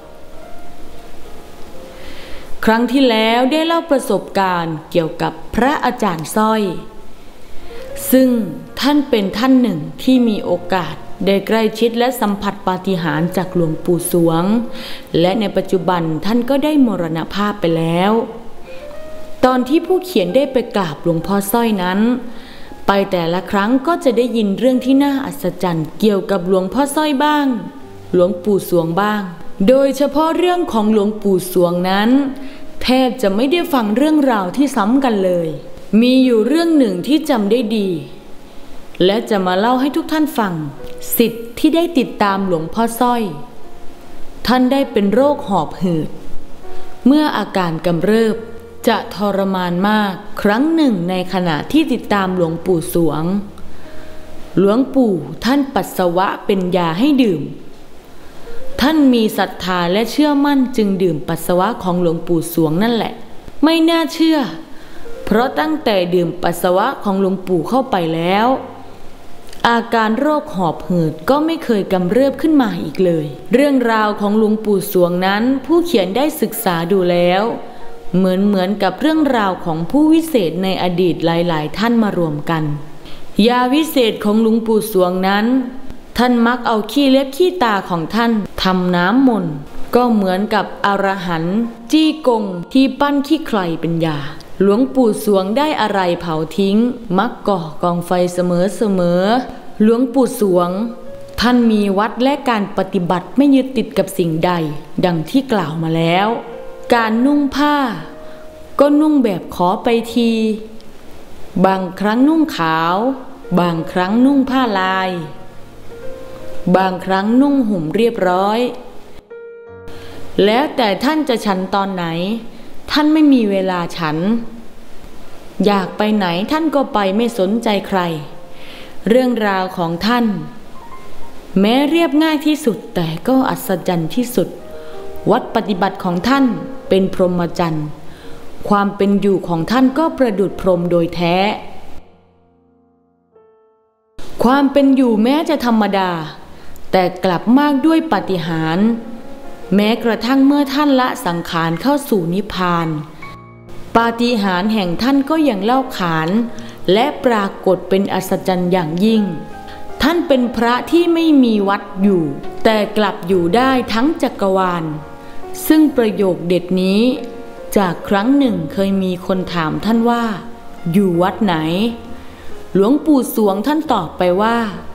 ครั้งที่แล้วได้เล่าประสบการณ์เกี่ยวกับพระอาจารย์สร้อยซึ่งท่านเป็นท่านหนึ่งที่มีโอกาสได้ใกล้ชิดและสัมผัสปาฏิหาริย์จากหลวงปู่สวงและในปัจจุบันท่านก็ได้มรณภาพไปแล้วตอนที่ผู้เขียนได้ไปกราบหลวงพ่อสร้อยนั้นไปแต่ละครั้งก็จะได้ยินเรื่องที่น่าอัศจรรย์เกี่ยวกับหลวงพ่อสร้อยบ้างหลวงปู่สวงบ้างโดยเฉพาะเรื่องของหลวงปู่สวงนั้นแทบจะไม่ได้ฟังเรื่องราวที่ซ้ำกันเลยมีอยู่เรื่องหนึ่งที่จำได้ดีและจะมาเล่าให้ทุกท่านฟังศิษย์ที่ได้ติดตามหลวงพ่อสร้อยท่านได้เป็นโรคหอบหืดเมื่ออาการกำเริบจะทรมานมากครั้งหนึ่งในขณะที่ติดตามหลวงปู่สวงหลวงปู่ท่านปัสสาวะเป็นยาให้ดื่มท่านมีศรัทธาและเชื่อมั่นจึงดื่มปัสสาวะของหลวงปู่สวงนั่นแหละไม่น่าเชื่อเพราะตั้งแต่ดื่มปัสสาวะของหลวงปู่เข้าไปแล้วอาการโรคหอบหืดก็ไม่เคยกำเริบขึ้นมาอีกเลยเรื่องราวของหลวงปู่สวงนั้นผู้เขียนได้ศึกษาดูแล้วเหมือนเหมือนกับเรื่องราวของผู้วิเศษในอดีตหลายๆท่านมารวมกันยาวิเศษของหลวงปู่สวงนั้นท่านมักเอาขี้เล็บขี้ตาของท่านทำน้ำมนต์ก็เหมือนกับอรหันต์จี้กงที่ปั้นขี้ใครเป็นยาหลวงปู่สวงได้อะไรเผาทิ้งมักก่อกองไฟเสมอเสมอหลวงปู่สวงท่านมีวัดและการปฏิบัติไม่ยึดติดกับสิ่งใดดังที่กล่าวมาแล้วการนุ่งผ้าก็นุ่งแบบขอไปทีบางครั้งนุ่งขาวบางครั้งนุ่งผ้าลายบางครั้งนุ่งห่มเรียบร้อยแล้วแต่ท่านจะฉันตอนไหนท่านไม่มีเวลาฉันอยากไปไหนท่านก็ไปไม่สนใจใครเรื่องราวของท่านแม้เรียบง่ายที่สุดแต่ก็อัศจรรย์ที่สุดวัดปฏิบัติของท่านเป็นพรหมจรรย์ความเป็นอยู่ของท่านก็ประดุจพรหมโดยแท้ความเป็นอยู่แม้จะธรรมดาแต่กลับมากด้วยปาฏิหาริย์แม้กระทั่งเมื่อท่านละสังขารเข้าสู่นิพพานปาฏิหาริย์แห่งท่านก็ยังเล่าขานและปรากฏเป็นอัศจรรย์อย่างยิ่งท่านเป็นพระที่ไม่มีวัดอยู่แต่กลับอยู่ได้ทั้งจักรวาลซึ่งประโยคเด็ดนี้จากครั้งหนึ่งเคยมีคนถามท่านว่าอยู่วัดไหนหลวงปู่สวงท่านตอบไปว่า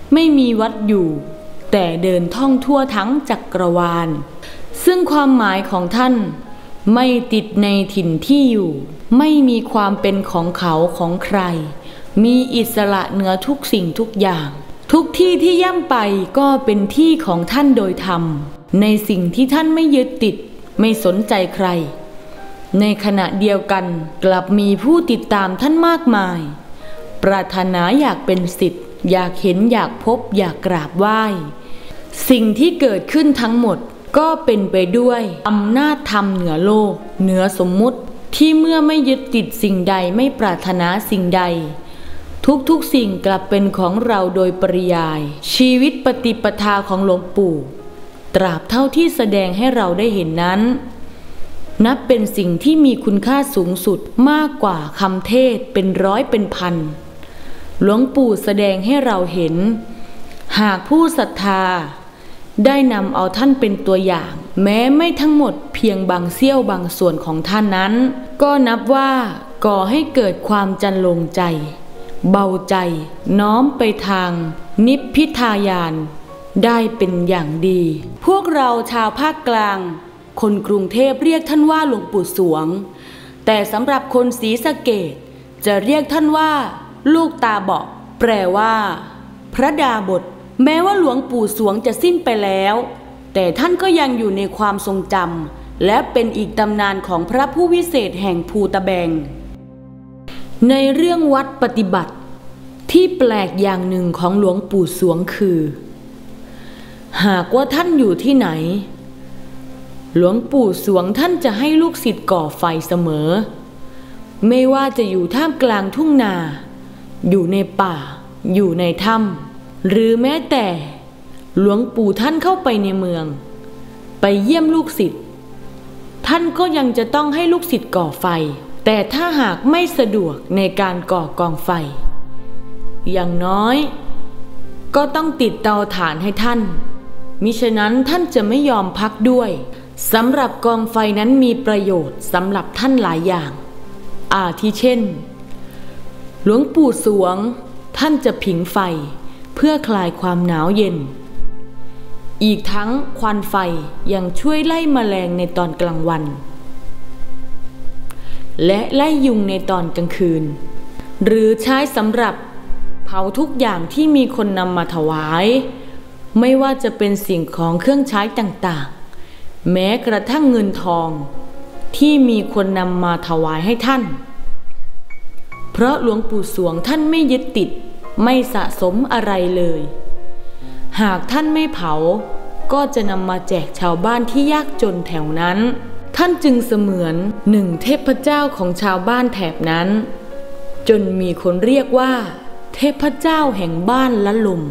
ไม่มีวัดอยู่แต่เดินท่องทั่วทั้งจักรวาลซึ่งความหมายของท่านไม่ติดในถิ่นที่อยู่ไม่มีความเป็นของเขาของใครมีอิสระเหนือทุกสิ่งทุกอย่างทุกที่ที่ย่ำไปก็เป็นที่ของท่านโดยธรรมในสิ่งที่ท่านไม่ยึดติดไม่สนใจใครในขณะเดียวกันกลับมีผู้ติดตามท่านมากมายปรารถนาอยากเป็นศิษย์อยากเห็นอยากพบอยากกราบไหว้สิ่งที่เกิดขึ้นทั้งหมดก็เป็นไปด้วยอำนาจธรรมเหนือโลกเหนือสมมุติที่เมื่อไม่ยึดติดสิ่งใดไม่ปรารถนาสิ่งใดทุกๆสิ่งกลับเป็นของเราโดยปริยายชีวิตปฏิปทาของหลวงปู่ตราบเท่าที่แสดงให้เราได้เห็นนั้นนับเป็นสิ่งที่มีคุณค่าสูงสุดมากกว่าคำเทศเป็นร้อยเป็นพันหลวงปู่แสดงให้เราเห็นหากผู้ศรัทธาได้นำเอาท่านเป็นตัวอย่างแม้ไม่ทั้งหมดเพียงบางเสี้ยวบางส่วนของท่านนั้นก็นับว่าก่อให้เกิดความจันลงใจเบาใจน้อมไปทางนิพพิทายานได้เป็นอย่างดีพวกเราชาวภาคกลางคนกรุงเทพเรียกท่านว่าหลวงปู่สวงแต่สำหรับคนศรีสะเกษจะเรียกท่านว่าลูกตาเบาะแปลว่าพระดาบทแม้ว่าหลวงปู่สวงจะสิ้นไปแล้วแต่ท่านก็ยังอยู่ในความทรงจำและเป็นอีกตำนานของพระผู้วิเศษแห่งภูตะแบงในเรื่องวัดปฏิบัติที่แปลกอย่างหนึ่งของหลวงปู่สวงคือหากว่าท่านอยู่ที่ไหนหลวงปู่สวงท่านจะให้ลูกศิษย์ก่อไฟเสมอไม่ว่าจะอยู่ท่ามกลางทุ่งนาอยู่ในป่าอยู่ในถ้ำหรือแม้แต่หลวงปู่ท่านเข้าไปในเมืองไปเยี่ยมลูกศิษย์ท่านก็ยังจะต้องให้ลูกศิษย์ก่อไฟแต่ถ้าหากไม่สะดวกในการก่อกองไฟอย่างน้อยก็ต้องติดเตาถ่านให้ท่านมิฉะนั้นท่านจะไม่ยอมพักด้วยสำหรับกองไฟนั้นมีประโยชน์สำหรับท่านหลายอย่างอาทิเช่นหลวงปู่สวงท่านจะผิงไฟเพื่อคลายความหนาวเย็นอีกทั้งควันไฟยังช่วยไล่แมลงในตอนกลางวันและไล่ยุงในตอนกลางคืนหรือใช้สำหรับเผาทุกอย่างที่มีคนนำมาถวายไม่ว่าจะเป็นสิ่งของเครื่องใช้ต่างๆแม้กระทั่งเงินทองที่มีคนนำมาถวายให้ท่านเพราะหลวงปู่สวงท่านไม่ยึดติดไม่สะสมอะไรเลยหากท่านไม่เผาก็จะนำมาแจกชาวบ้านที่ยากจนแถวนั้นท่านจึงเสมือนหนึ่งเทพเจ้าของชาวบ้านแถบนั้นจนมีคนเรียกว่าเทพเจ้าแห่งบ้านละลม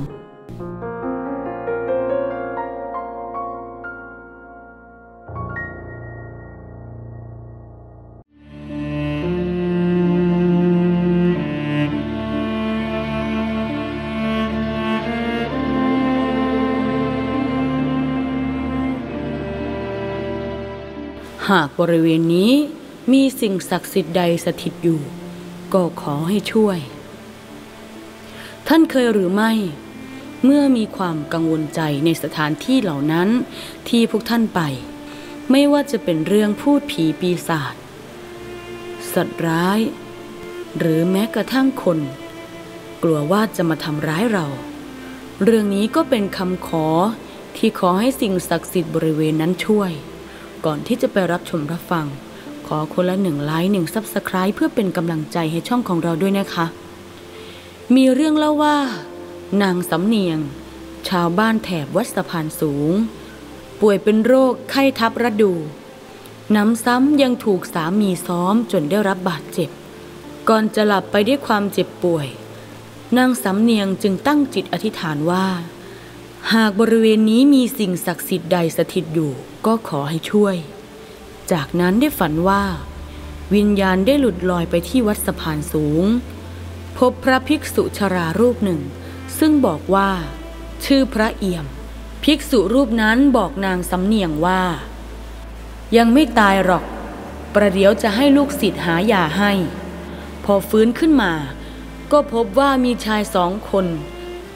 หากบริเวณนี้มีสิ่งศักดิ์สิทธิ์ใดสถิตอยู่ก็ขอให้ช่วยท่านเคยหรือไม่เมื่อมีความกังวลใจในสถานที่เหล่านั้นที่พวกท่านไปไม่ว่าจะเป็นเรื่องพูดผีปีศาจสัตว์ร้ายหรือแม้กระทั่งคนกลัวว่าจะมาทำร้ายเราเรื่องนี้ก็เป็นคำขอที่ขอให้สิ่งศักดิ์สิทธิ์บริเวณนั้นช่วยก่อนที่จะไปรับชมรับฟังขอคนละหนึ่งไลค์หนึ่งซับสไครป์เพื่อเป็นกำลังใจให้ช่องของเราด้วยนะคะมีเรื่องเล่าว่านางสำเนียงชาวบ้านแถบวัดสะพานสูงป่วยเป็นโรคไข้ทับฤดูน้ำซ้ำยังถูกสามีซ้อมจนได้รับบาดเจ็บก่อนจะหลับไปด้วยความเจ็บป่วยนางสำเนียงจึงตั้งจิตอธิษฐานว่าหากบริเวณนี้มีสิ่งศักดิ์สิทธิ์ใดสถิตอยู่ก็ขอให้ช่วยจากนั้นได้ฝันว่าวิญญาณได้หลุดลอยไปที่วัดสะพานสูงพบพระภิกษุชรารูปหนึ่งซึ่งบอกว่าชื่อพระเอี่ยมภิกษุรูปนั้นบอกนางสำเนียงว่ายังไม่ตายหรอกประเดี๋ยวจะให้ลูกศิษย์หายาให้พอฟื้นขึ้นมาก็พบว่ามีชายสองคน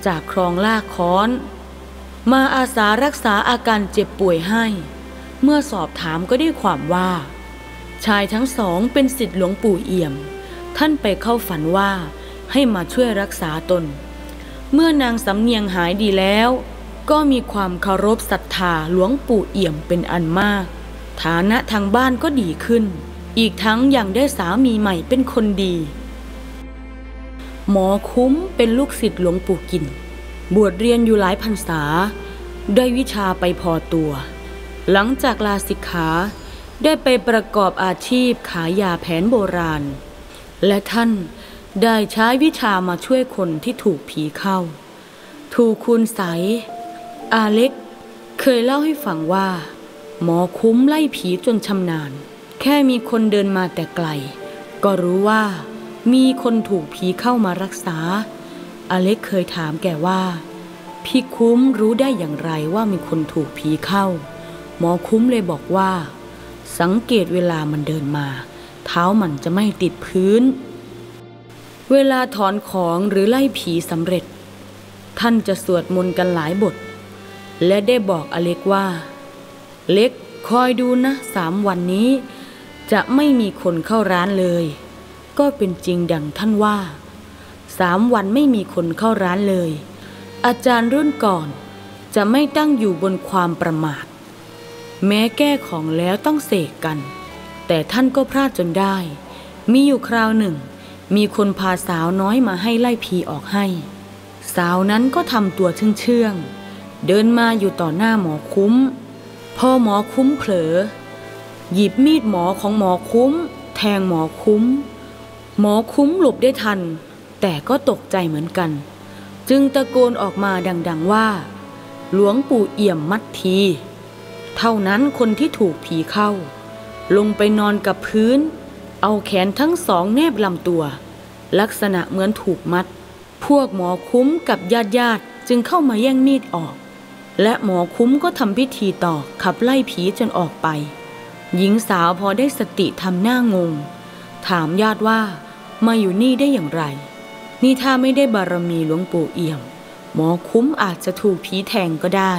จากคลองลากค้อนมาอาสารักษาอาการเจ็บป่วยให้เมื่อสอบถามก็ได้ความว่าชายทั้งสองเป็นศิษย์หลวงปู่เอี่ยมท่านไปเข้าฝันว่าให้มาช่วยรักษาตนเมื่อนางสำเนียงหายดีแล้วก็มีความเคารพศรัทธาหลวงปู่เอี่ยมเป็นอันมากฐานะทางบ้านก็ดีขึ้นอีกทั้งยังได้สามีใหม่เป็นคนดีหมอคุ้มเป็นลูกศิษย์หลวงปู่กินบวชเรียนอยู่หลายพรรษาได้วิชาไปพอตัวหลังจากลาสิกขาได้ไปประกอบอาชีพขายยาแผนโบราณและท่านได้ใช้วิชามาช่วยคนที่ถูกผีเข้าถูกคุณไสยอาเล็กเคยเล่าให้ฟังว่าหมอคุ้มไล่ผีจนชำนาญแค่มีคนเดินมาแต่ไกลก็รู้ว่ามีคนถูกผีเข้ามารักษาอาเล็กเคยถามแกว่าพี่คุ้มรู้ได้อย่างไรว่ามีคนถูกผีเข้าหมอคุ้มเลยบอกว่าสังเกตเวลามันเดินมาเท้ามันจะไม่ติดพื้นเวลาถอนของหรือไล่ผีสำเร็จท่านจะสวดมนต์กันหลายบทและได้บอกอเล็กว่าเล็กคอยดูนะสามวันนี้จะไม่มีคนเข้าร้านเลยก็เป็นจริงดังท่านว่าสามวันไม่มีคนเข้าร้านเลยอาจารย์รุ่นก่อนจะไม่ตั้งอยู่บนความประมาทแม้แก้ของแล้วต้องเสกกันแต่ท่านก็พลาดจนได้มีอยู่คราวหนึ่งมีคนพาสาวน้อยมาให้ไล่ผีออกให้สาวนั้นก็ทำตัวเชื่องๆเดินมาอยู่ต่อหน้าหมอคุ้มพอหมอคุ้มเผลอหยิบมีดหมอของหมอคุ้มแทงหมอคุ้มหมอคุ้มหลบได้ทันแต่ก็ตกใจเหมือนกันจึงตะโกนออกมาดังๆว่าหลวงปู่เอี่ยมมัดทีเท่านั้นคนที่ถูกผีเข้าลงไปนอนกับพื้นเอาแขนทั้งสองแนบลำตัวลักษณะเหมือนถูกมัดพวกหมอคุ้มกับญาติญาติจึงเข้ามาแย่งมีดออกและหมอคุ้มก็ทำพิธีต่อขับไล่ผีจนออกไปหญิงสาวพอได้สติทำหน้างงถามญาติว่ามาอยู่นี่ได้อย่างไรนี่ถ้าไม่ได้บารมีหลวงปู่เอี่ยมหมอคุ้มอาจจะถูกผีแทงก็ได้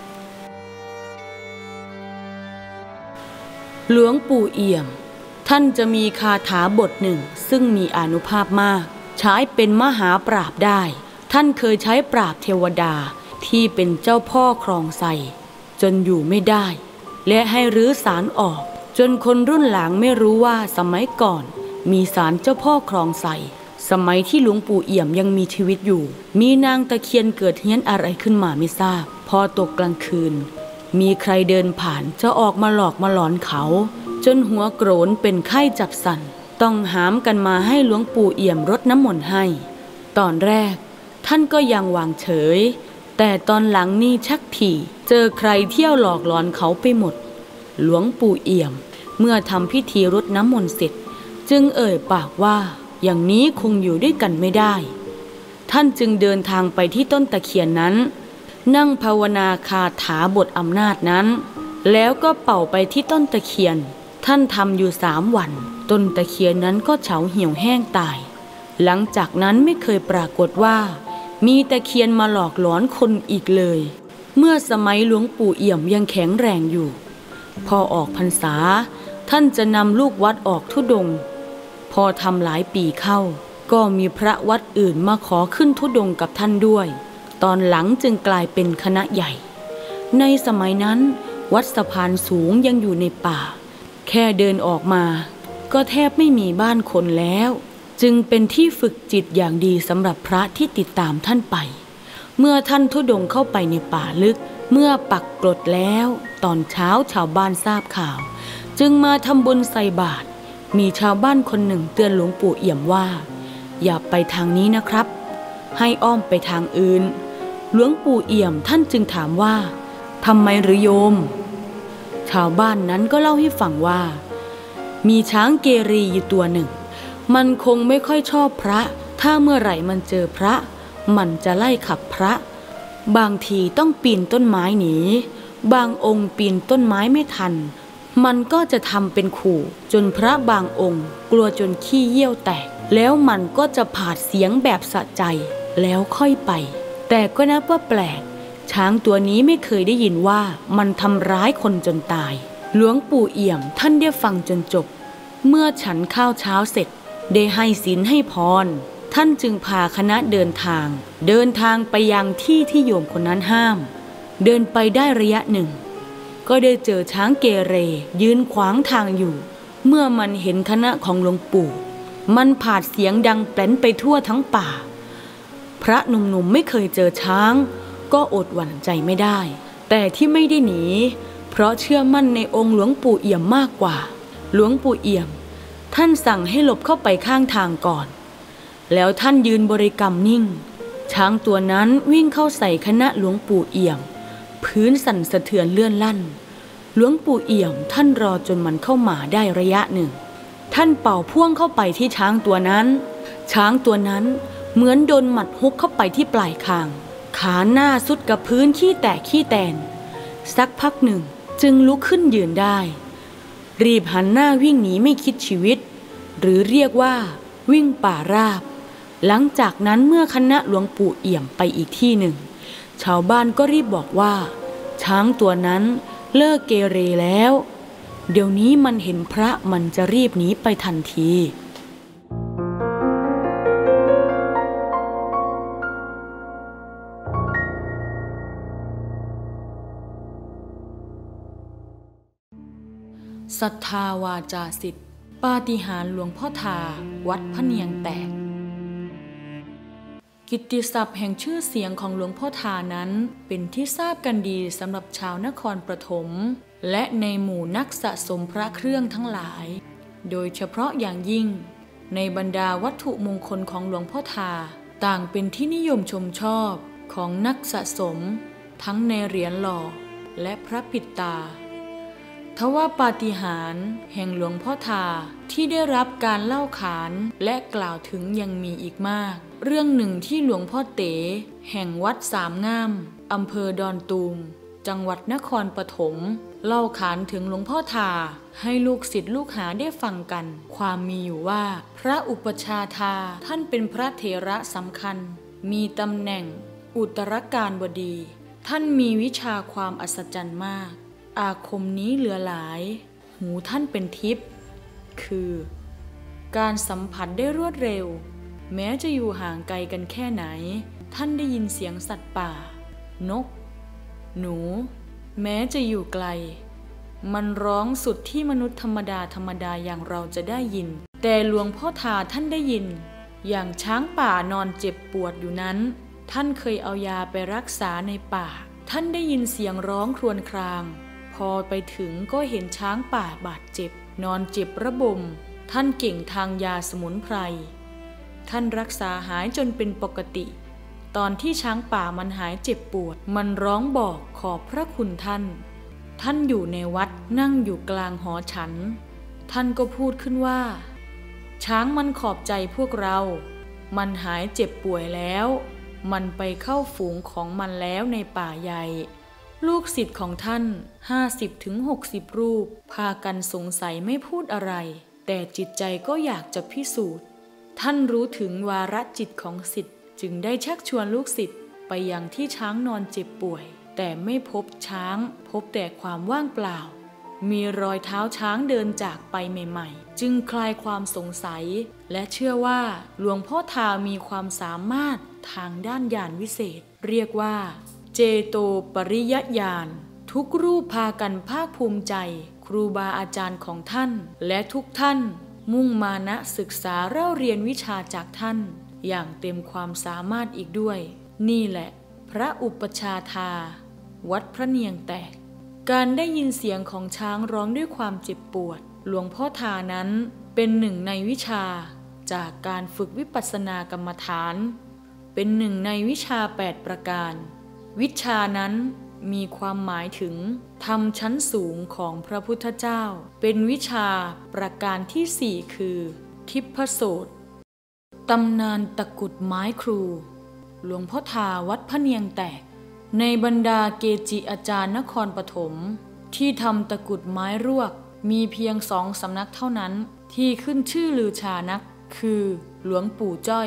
หลวงปู่เอี่ยมท่านจะมีคาถาบทหนึ่งซึ่งมีอานุภาพมากใช้เป็นมหาปราบได้ท่านเคยใช้ปราบเทวดาที่เป็นเจ้าพ่อครองไสจนอยู่ไม่ได้และให้รื้อศาลออกจนคนรุ่นหลังไม่รู้ว่าสมัยก่อนมีศาลเจ้าพ่อครองไสสมัยที่หลวงปู่เอี่ยมยังมีชีวิตอยู่มีนางตะเคียนเกิดเฮี้ยนอะไรขึ้นมาไม่ทราบพอตกกลางคืนมีใครเดินผ่านจะออกมาหลอกมาหลอนเขาจนหัวโกรนเป็นไข้จับสั่นต้องหามกันมาให้หลวงปู่เอี่ยมรดน้ำมนต์ให้ตอนแรกท่านก็ยังวางเฉยแต่ตอนหลังนี่ชักถี่เจอใครเที่ยวหลอกหลอนเขาไปหมดหลวงปู่เอี่ยมเมื่อทำพิธีรดน้ำมนต์เสร็จจึงเอ่ยปากว่าอย่างนี้คงอยู่ด้วยกันไม่ได้ท่านจึงเดินทางไปที่ต้นตะเคียนนั้นนั่งภาวนาคาถาบทอำนาจนั้นแล้วก็เป่าไปที่ต้นตะเคียนท่านทำอยู่สามวันต้นตะเคียนนั้นก็เฉาเหี่ยวแห้งตายหลังจากนั้นไม่เคยปรากฏว่ามีตะเคียนมาหลอกหลอนคนอีกเลยเมื่อสมัยหลวงปู่เอี่ยมยังแข็งแรงอยู่พอออกพรรษาท่านจะนำลูกวัดออกธุดงค์พอทำหลายปีเข้าก็มีพระวัดอื่นมาขอขึ้นธุดงค์กับท่านด้วยตอนหลังจึงกลายเป็นคณะใหญ่ในสมัยนั้นวัดสะพานสูงยังอยู่ในป่าแค่เดินออกมาก็แทบไม่มีบ้านคนแล้วจึงเป็นที่ฝึกจิตอย่างดีสำหรับพระที่ติดตามท่านไปเมื่อท่านธุดงค์เข้าไปในป่าลึกเมื่อปักกรดแล้วตอนเช้าชาวบ้านทราบข่าวจึงมาทำบุญใส่บาตรมีชาวบ้านคนหนึ่งเตือนหลวงปู่เอี่ยมว่าอย่าไปทางนี้นะครับให้อ้อมไปทางอื่นหลวงปู่เอี่ยมท่านจึงถามว่าทำไมหรือโยมชาวบ้านนั้นก็เล่าให้ฟังว่ามีช้างเกรีอยู่ตัวหนึ่งมันคงไม่ค่อยชอบพระถ้าเมื่อไหร่มันเจอพระมันจะไล่ขับพระบางทีต้องปีนต้นไม้หนีบางองค์ปีนต้นไม้ไม่ทันมันก็จะทำเป็นขู่จนพระบางองค์กลัวจนขี้เยี่ยวแตกแล้วมันก็จะผาดเสียงแบบสะใจแล้วค่อยไปแต่ก็นับว่าแปลกช้างตัวนี้ไม่เคยได้ยินว่ามันทำร้ายคนจนตายหลวงปู่เอี่ยมท่านได้ฟังจนจบเมื่อฉันข้าวเช้าเสร็จได้ให้ศีลให้พรท่านจึงพาคณะเดินทางเดินทางไปยังที่ที่โยมคนนั้นห้ามเดินไปได้ระยะหนึ่งก็ได้เจอช้างเกเรยืนขวางทางอยู่เมื่อมันเห็นคณะของหลวงปู่มันผาดเสียงดังแปลนไปทั่วทั้งป่าพระหนุ่มๆไม่เคยเจอช้างก็อดหวั่นใจไม่ได้แต่ที่ไม่ได้หนีเพราะเชื่อมั่นในองค์หลวงปู่เอี่ยมมากกว่าหลวงปู่เอี่ยมท่านสั่งให้หลบเข้าไปข้างทางก่อนแล้วท่านยืนบริกรรมนิ่งช้างตัวนั้นวิ่งเข้าใส่คณะหลวงปู่เอี่ยมพื้นสั่นสะเทือนเลื่อนลั่นหลวงปู่เอี่ยมท่านรอจนมันเข้ามาได้ระยะหนึ่งท่านเป่าพ่วงเข้าไปที่ช้างตัวนั้นช้างตัวนั้นเหมือนโดนหมัดฮุกเข้าไปที่ปลายคางขาหน้าสุดกับพื้นขี้แตกขี้แตนสักพักหนึ่งจึงลุกขึ้นยืนได้รีบหันหน้าวิ่งหนีไม่คิดชีวิตหรือเรียกว่าวิ่งป่าราบหลังจากนั้นเมื่อคณะหลวงปู่เอี่ยมไปอีกที่หนึ่งชาวบ้านก็รีบบอกว่าช้างตัวนั้นเลิกเกเรแล้วเดี๋ยวนี้มันเห็นพระมันจะรีบหนีไปทันทีศรัทธาวาจาสิทธิ์ปาฏิหาริย์หลวงพ่อทาวัดพะเนียงแตกกิตติศัพท์แห่งชื่อเสียงของหลวงพ่อทานั้นเป็นที่ทราบกันดีสำหรับชาวนครปฐมและในหมู่นักสะสมพระเครื่องทั้งหลายโดยเฉพาะอย่างยิ่งในบรรดาวัตถุมงคลของหลวงพ่อทาต่างเป็นที่นิยมชมชอบของนักสะสมทั้งในเหรียญหล่อและพระปิดตาทว่าปาฏิหาริย์แห่งหลวงพ่อทาที่ได้รับการเล่าขานและกล่าวถึงยังมีอีกมากเรื่องหนึ่งที่หลวงพ่อเต๋แห่งวัดสามง่ามอำเภอดอนตูมจังหวัดนครปฐมเล่าขานถึงหลวงพ่อทาให้ลูกศิษย์ลูกหาได้ฟังกันความมีอยู่ว่าพระอุปชาทาท่านเป็นพระเถระสำคัญมีตำแหน่งอุตรการบดีท่านมีวิชาความอัศจรรย์มากอาคมนี้เหลือหลายหูท่านเป็นทิพย์คือการสัมผัสได้รวดเร็วแม้จะอยู่ห่างไกลกันแค่ไหนท่านได้ยินเสียงสัตว์ป่านกหนูแม้จะอยู่ไกลมันร้องสุดที่มนุษย์ธรรมดาธรรมดาอย่างเราจะได้ยินแต่หลวงพ่อทาท่านได้ยินอย่างช้างป่านอนเจ็บปวดอยู่นั้นท่านเคยเอายาไปรักษาในป่าท่านได้ยินเสียงร้องครวญครางพอไปถึงก็เห็นช้างป่าบาดเจ็บนอนเจ็บระบมท่านเก่งทางยาสมุนไพรท่านรักษาหายจนเป็นปกติตอนที่ช้างป่ามันหายเจ็บปวดมันร้องบอกขอบพระคุณท่านท่านอยู่ในวัดนั่งอยู่กลางหอฉันท่านก็พูดขึ้นว่าช้างมันขอบใจพวกเรามันหายเจ็บป่วยแล้วมันไปเข้าฝูงของมันแล้วในป่าใหญ่ลูกศิษย์ของท่าน ห้าสิบถึงหกสิบ รูปพากันสงสัยไม่พูดอะไรแต่จิตใจก็อยากจะพิสูจน์ท่านรู้ถึงวาระจิตของศิษย์จึงได้ชักชวนลูกศิษย์ไปยังที่ช้างนอนเจ็บป่วยแต่ไม่พบช้างพบแต่ความว่างเปล่ามีรอยเท้าช้างเดินจากไปใหม่ๆจึงคลายความสงสัยและเชื่อว่าหลวงพ่อทามีความสามารถทางด้านญาณวิเศษเรียกว่าเจโตปริยญาณทุกรูปพากันภาคภูมิใจครูบาอาจารย์ของท่านและทุกท่านมุ่งมานะศึกษาเล่าเรียนวิชาจากท่านอย่างเต็มความสามารถอีกด้วยนี่แหละพระอุปชาทาวัดพระเนียงแตกการได้ยินเสียงของช้างร้องด้วยความเจ็บปวดหลวงพ่อทานั้นเป็นหนึ่งในวิชาจากการฝึกวิปัสสนากรรมฐานเป็นหนึ่งในวิชาแปดประการวิชานั้นมีความหมายถึงธรรมชั้นสูงของพระพุทธเจ้าเป็นวิชาประการที่สี่คือทิพโสตตำนานตะกุดไม้ครูหลวงพ่อทาวัดพะเนียงแตกในบรรดาเกจิอาจารย์นครปฐมที่ทำตะกุดไม้รวกมีเพียงสองสำนักเท่านั้นที่ขึ้นชื่อลือชานักคือหลวงปู่จ้อย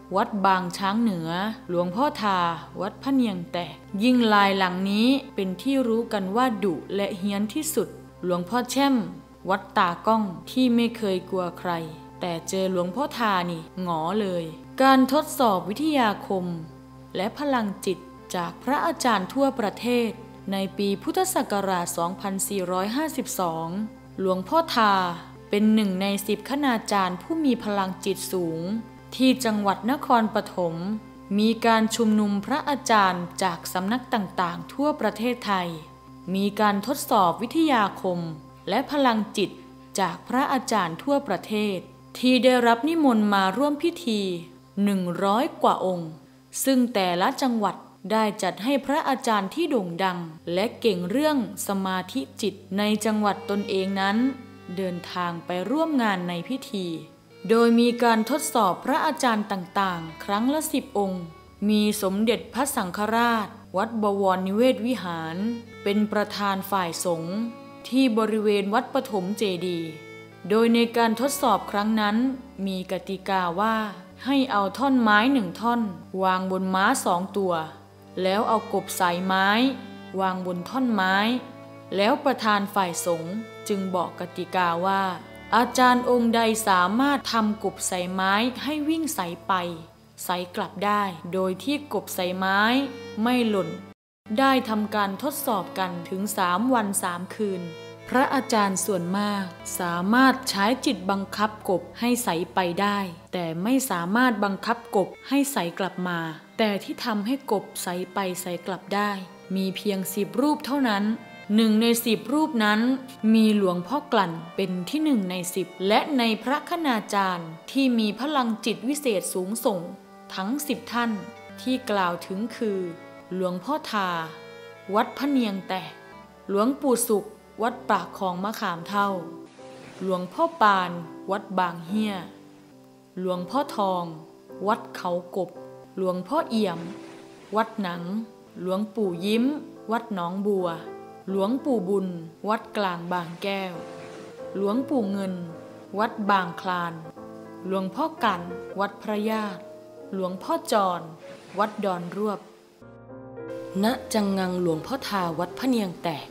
วัดบางช้างเหนือหลวงพ่อทาวัดพะเนียงแตกยิ่งลายหลังนี้เป็นที่รู้กันว่าดุและเฮี้ยนที่สุดหลวงพ่อแช่มวัดตากล้องที่ไม่เคยกลัวใครแต่เจอหลวงพ่อทานี่หงอเลยการทดสอบวิทยาคมและพลังจิตจากพระอาจารย์ทั่วประเทศในปีพุทธศักราช สองพันสี่ร้อยห้าสิบสอง หลวงพ่อทาเป็นหนึ่งในสิบคณาจารย์ผู้มีพลังจิตสูงที่จังหวัดนครปฐมมีการชุมนุมพระอาจารย์จากสำนักต่างๆทั่วประเทศไทยมีการทดสอบวิทยาคมและพลังจิตจากพระอาจารย์ทั่วประเทศที่ได้รับนิมนต์มาร่วมพิธีหนึ่งร้อยกว่าองค์ซึ่งแต่ละจังหวัดได้จัดให้พระอาจารย์ที่โด่งดังและเก่งเรื่องสมาธิจิตในจังหวัดตนเองนั้นเดินทางไปร่วมงานในพิธีโดยมีการทดสอบพระอาจารย์ต่างๆครั้งละสิบองค์มีสมเด็จพระสังฆราชวัดบวรนิเวศวิหารเป็นประธานฝ่ายสงฆ์ที่บริเวณวัดปฐมเจดีย์โดยในการทดสอบครั้งนั้นมีกติกาว่าให้เอาท่อนไม้หนึ่งท่อนวางบนม้าสองตัวแล้วเอากบสายไม้วางบนท่อนไม้แล้วประธานฝ่ายสงฆ์จึงบอกกติกาว่าอาจารย์องค์ใดสามารถทำกบสายไม้ให้วิ่งใสไปใสกลับได้โดยที่กบสายไม้ไม่หล่นได้ทำการทดสอบกันถึงสามวันสามคืนพระอาจารย์ส่วนมากสามารถใช้จิตบังคับกบให้ใสไปได้แต่ไม่สามารถบังคับกบให้ใสกลับมาแต่ที่ทำให้กบใสไปใสกลับได้มีเพียงสิบรูปเท่านั้นหนึ่งในสิบรูปนั้นมีหลวงพ่อกลั่นเป็นที่หนึ่งในสิบและในพระคณาจารย์ที่มีพลังจิตวิเศษสูงส่งทั้งสิบท่านที่กล่าวถึงคือหลวงพ่อทาวัดพะเนียงแตกหลวงปู่สุขวัดปากคลองมะขามเท่าหลวงพ่อปานวัดบางเฮียหลวงพ่อทองวัดเขากบหลวงพ่อเอี่ยมวัดหนังหลวงปู่ยิ้มวัดหนองบัวหลวงปู่บุญวัดกลางบางแก้วหลวงปู่เงินวัดบางคลานหลวงพ่อกันวัดพระญาติหลวงพ่อจรวัดดอนรวบณจังงังหลวงพ่อทาวัดพะเนียงแตก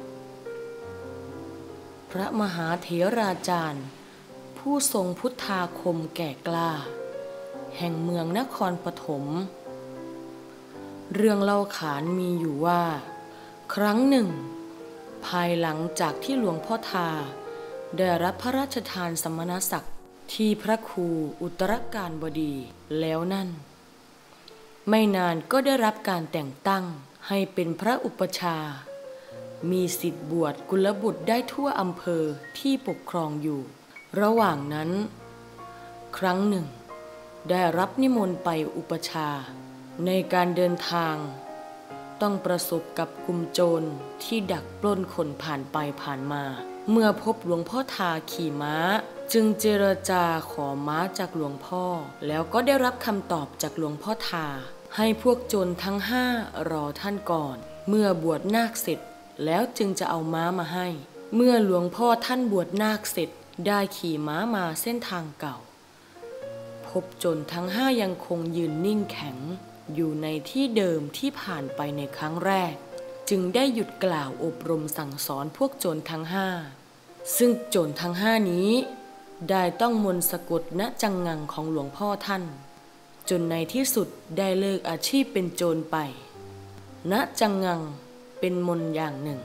พระมหาเถราจารย์ผู้ทรงพุทธาคมแก่กล้าแห่งเมืองนครปฐมเรื่องเล่าขานมีอยู่ว่าครั้งหนึ่งภายหลังจากที่หลวงพ่อทาได้รับพระราชทานสมณศักดิ์ที่พระครูอุตรการบดีแล้วนั่นไม่นานก็ได้รับการแต่งตั้งให้เป็นพระอุปชามีสิทธิบวชกุลบุตรได้ทั่วอำเภอที่ปกครองอยู่ระหว่างนั้นครั้งหนึ่งได้รับนิมนต์ไปอุปชาในการเดินทางต้องประสบกับกลุ่มโจรที่ดักปล้นคนผ่านไปผ่านมาเมื่อพบหลวงพ่อทาขี่ม้าจึงเจรจาขอม้าจากหลวงพ่อแล้วก็ได้รับคำตอบจากหลวงพ่อทาให้พวกโจรทั้งห้ารอท่านก่อนเมื่อบวชนาคเสร็จแล้วจึงจะเอาม้ามาให้เมื่อหลวงพ่อท่านบวชนาคเสร็จได้ขี่ม้ามาเส้นทางเก่าพบโจรทั้งห้ายังคงยืนนิ่งแข็งอยู่ในที่เดิมที่ผ่านไปในครั้งแรกจึงได้หยุดกล่าวอบรมสั่งสอนพวกโจรทั้งห้าซึ่งโจรทั้งห้านี้ได้ต้องมนต์สะกดณจังงังของหลวงพ่อท่านจนในที่สุดได้เลิกอาชีพเป็นโจรไปณจังงังเป็นมนต์อย่างหนึ่ง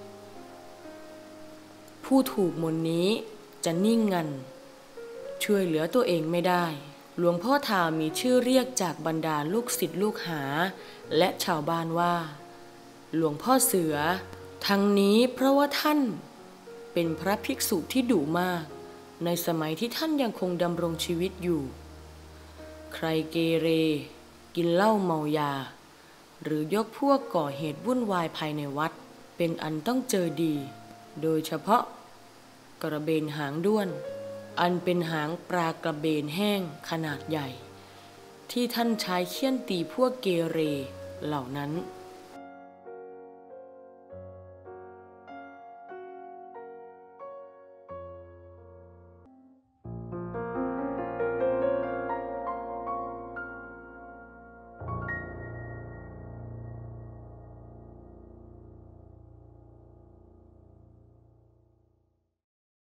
ผู้ถูกมนต์นี้จะนิ่งงันช่วยเหลือตัวเองไม่ได้หลวงพ่อทามีชื่อเรียกจากบรรดาลูกศิษย์ลูกหาและชาวบ้านว่าหลวงพ่อเสือทั้งนี้เพราะว่าท่านเป็นพระภิกษุที่ดุมากในสมัยที่ท่านยังคงดำรงชีวิตอยู่ใครเกเรกินเหล้าเมายาหรือยกพวกก่อเหตุวุ่นวายภายในวัดเป็นอันต้องเจอดีโดยเฉพาะกระเบนหางด้วนอันเป็นหางปลากระเบนแห้งขนาดใหญ่ที่ท่านใช้เฆี่ยนตีพวกเกเรเหล่านั้น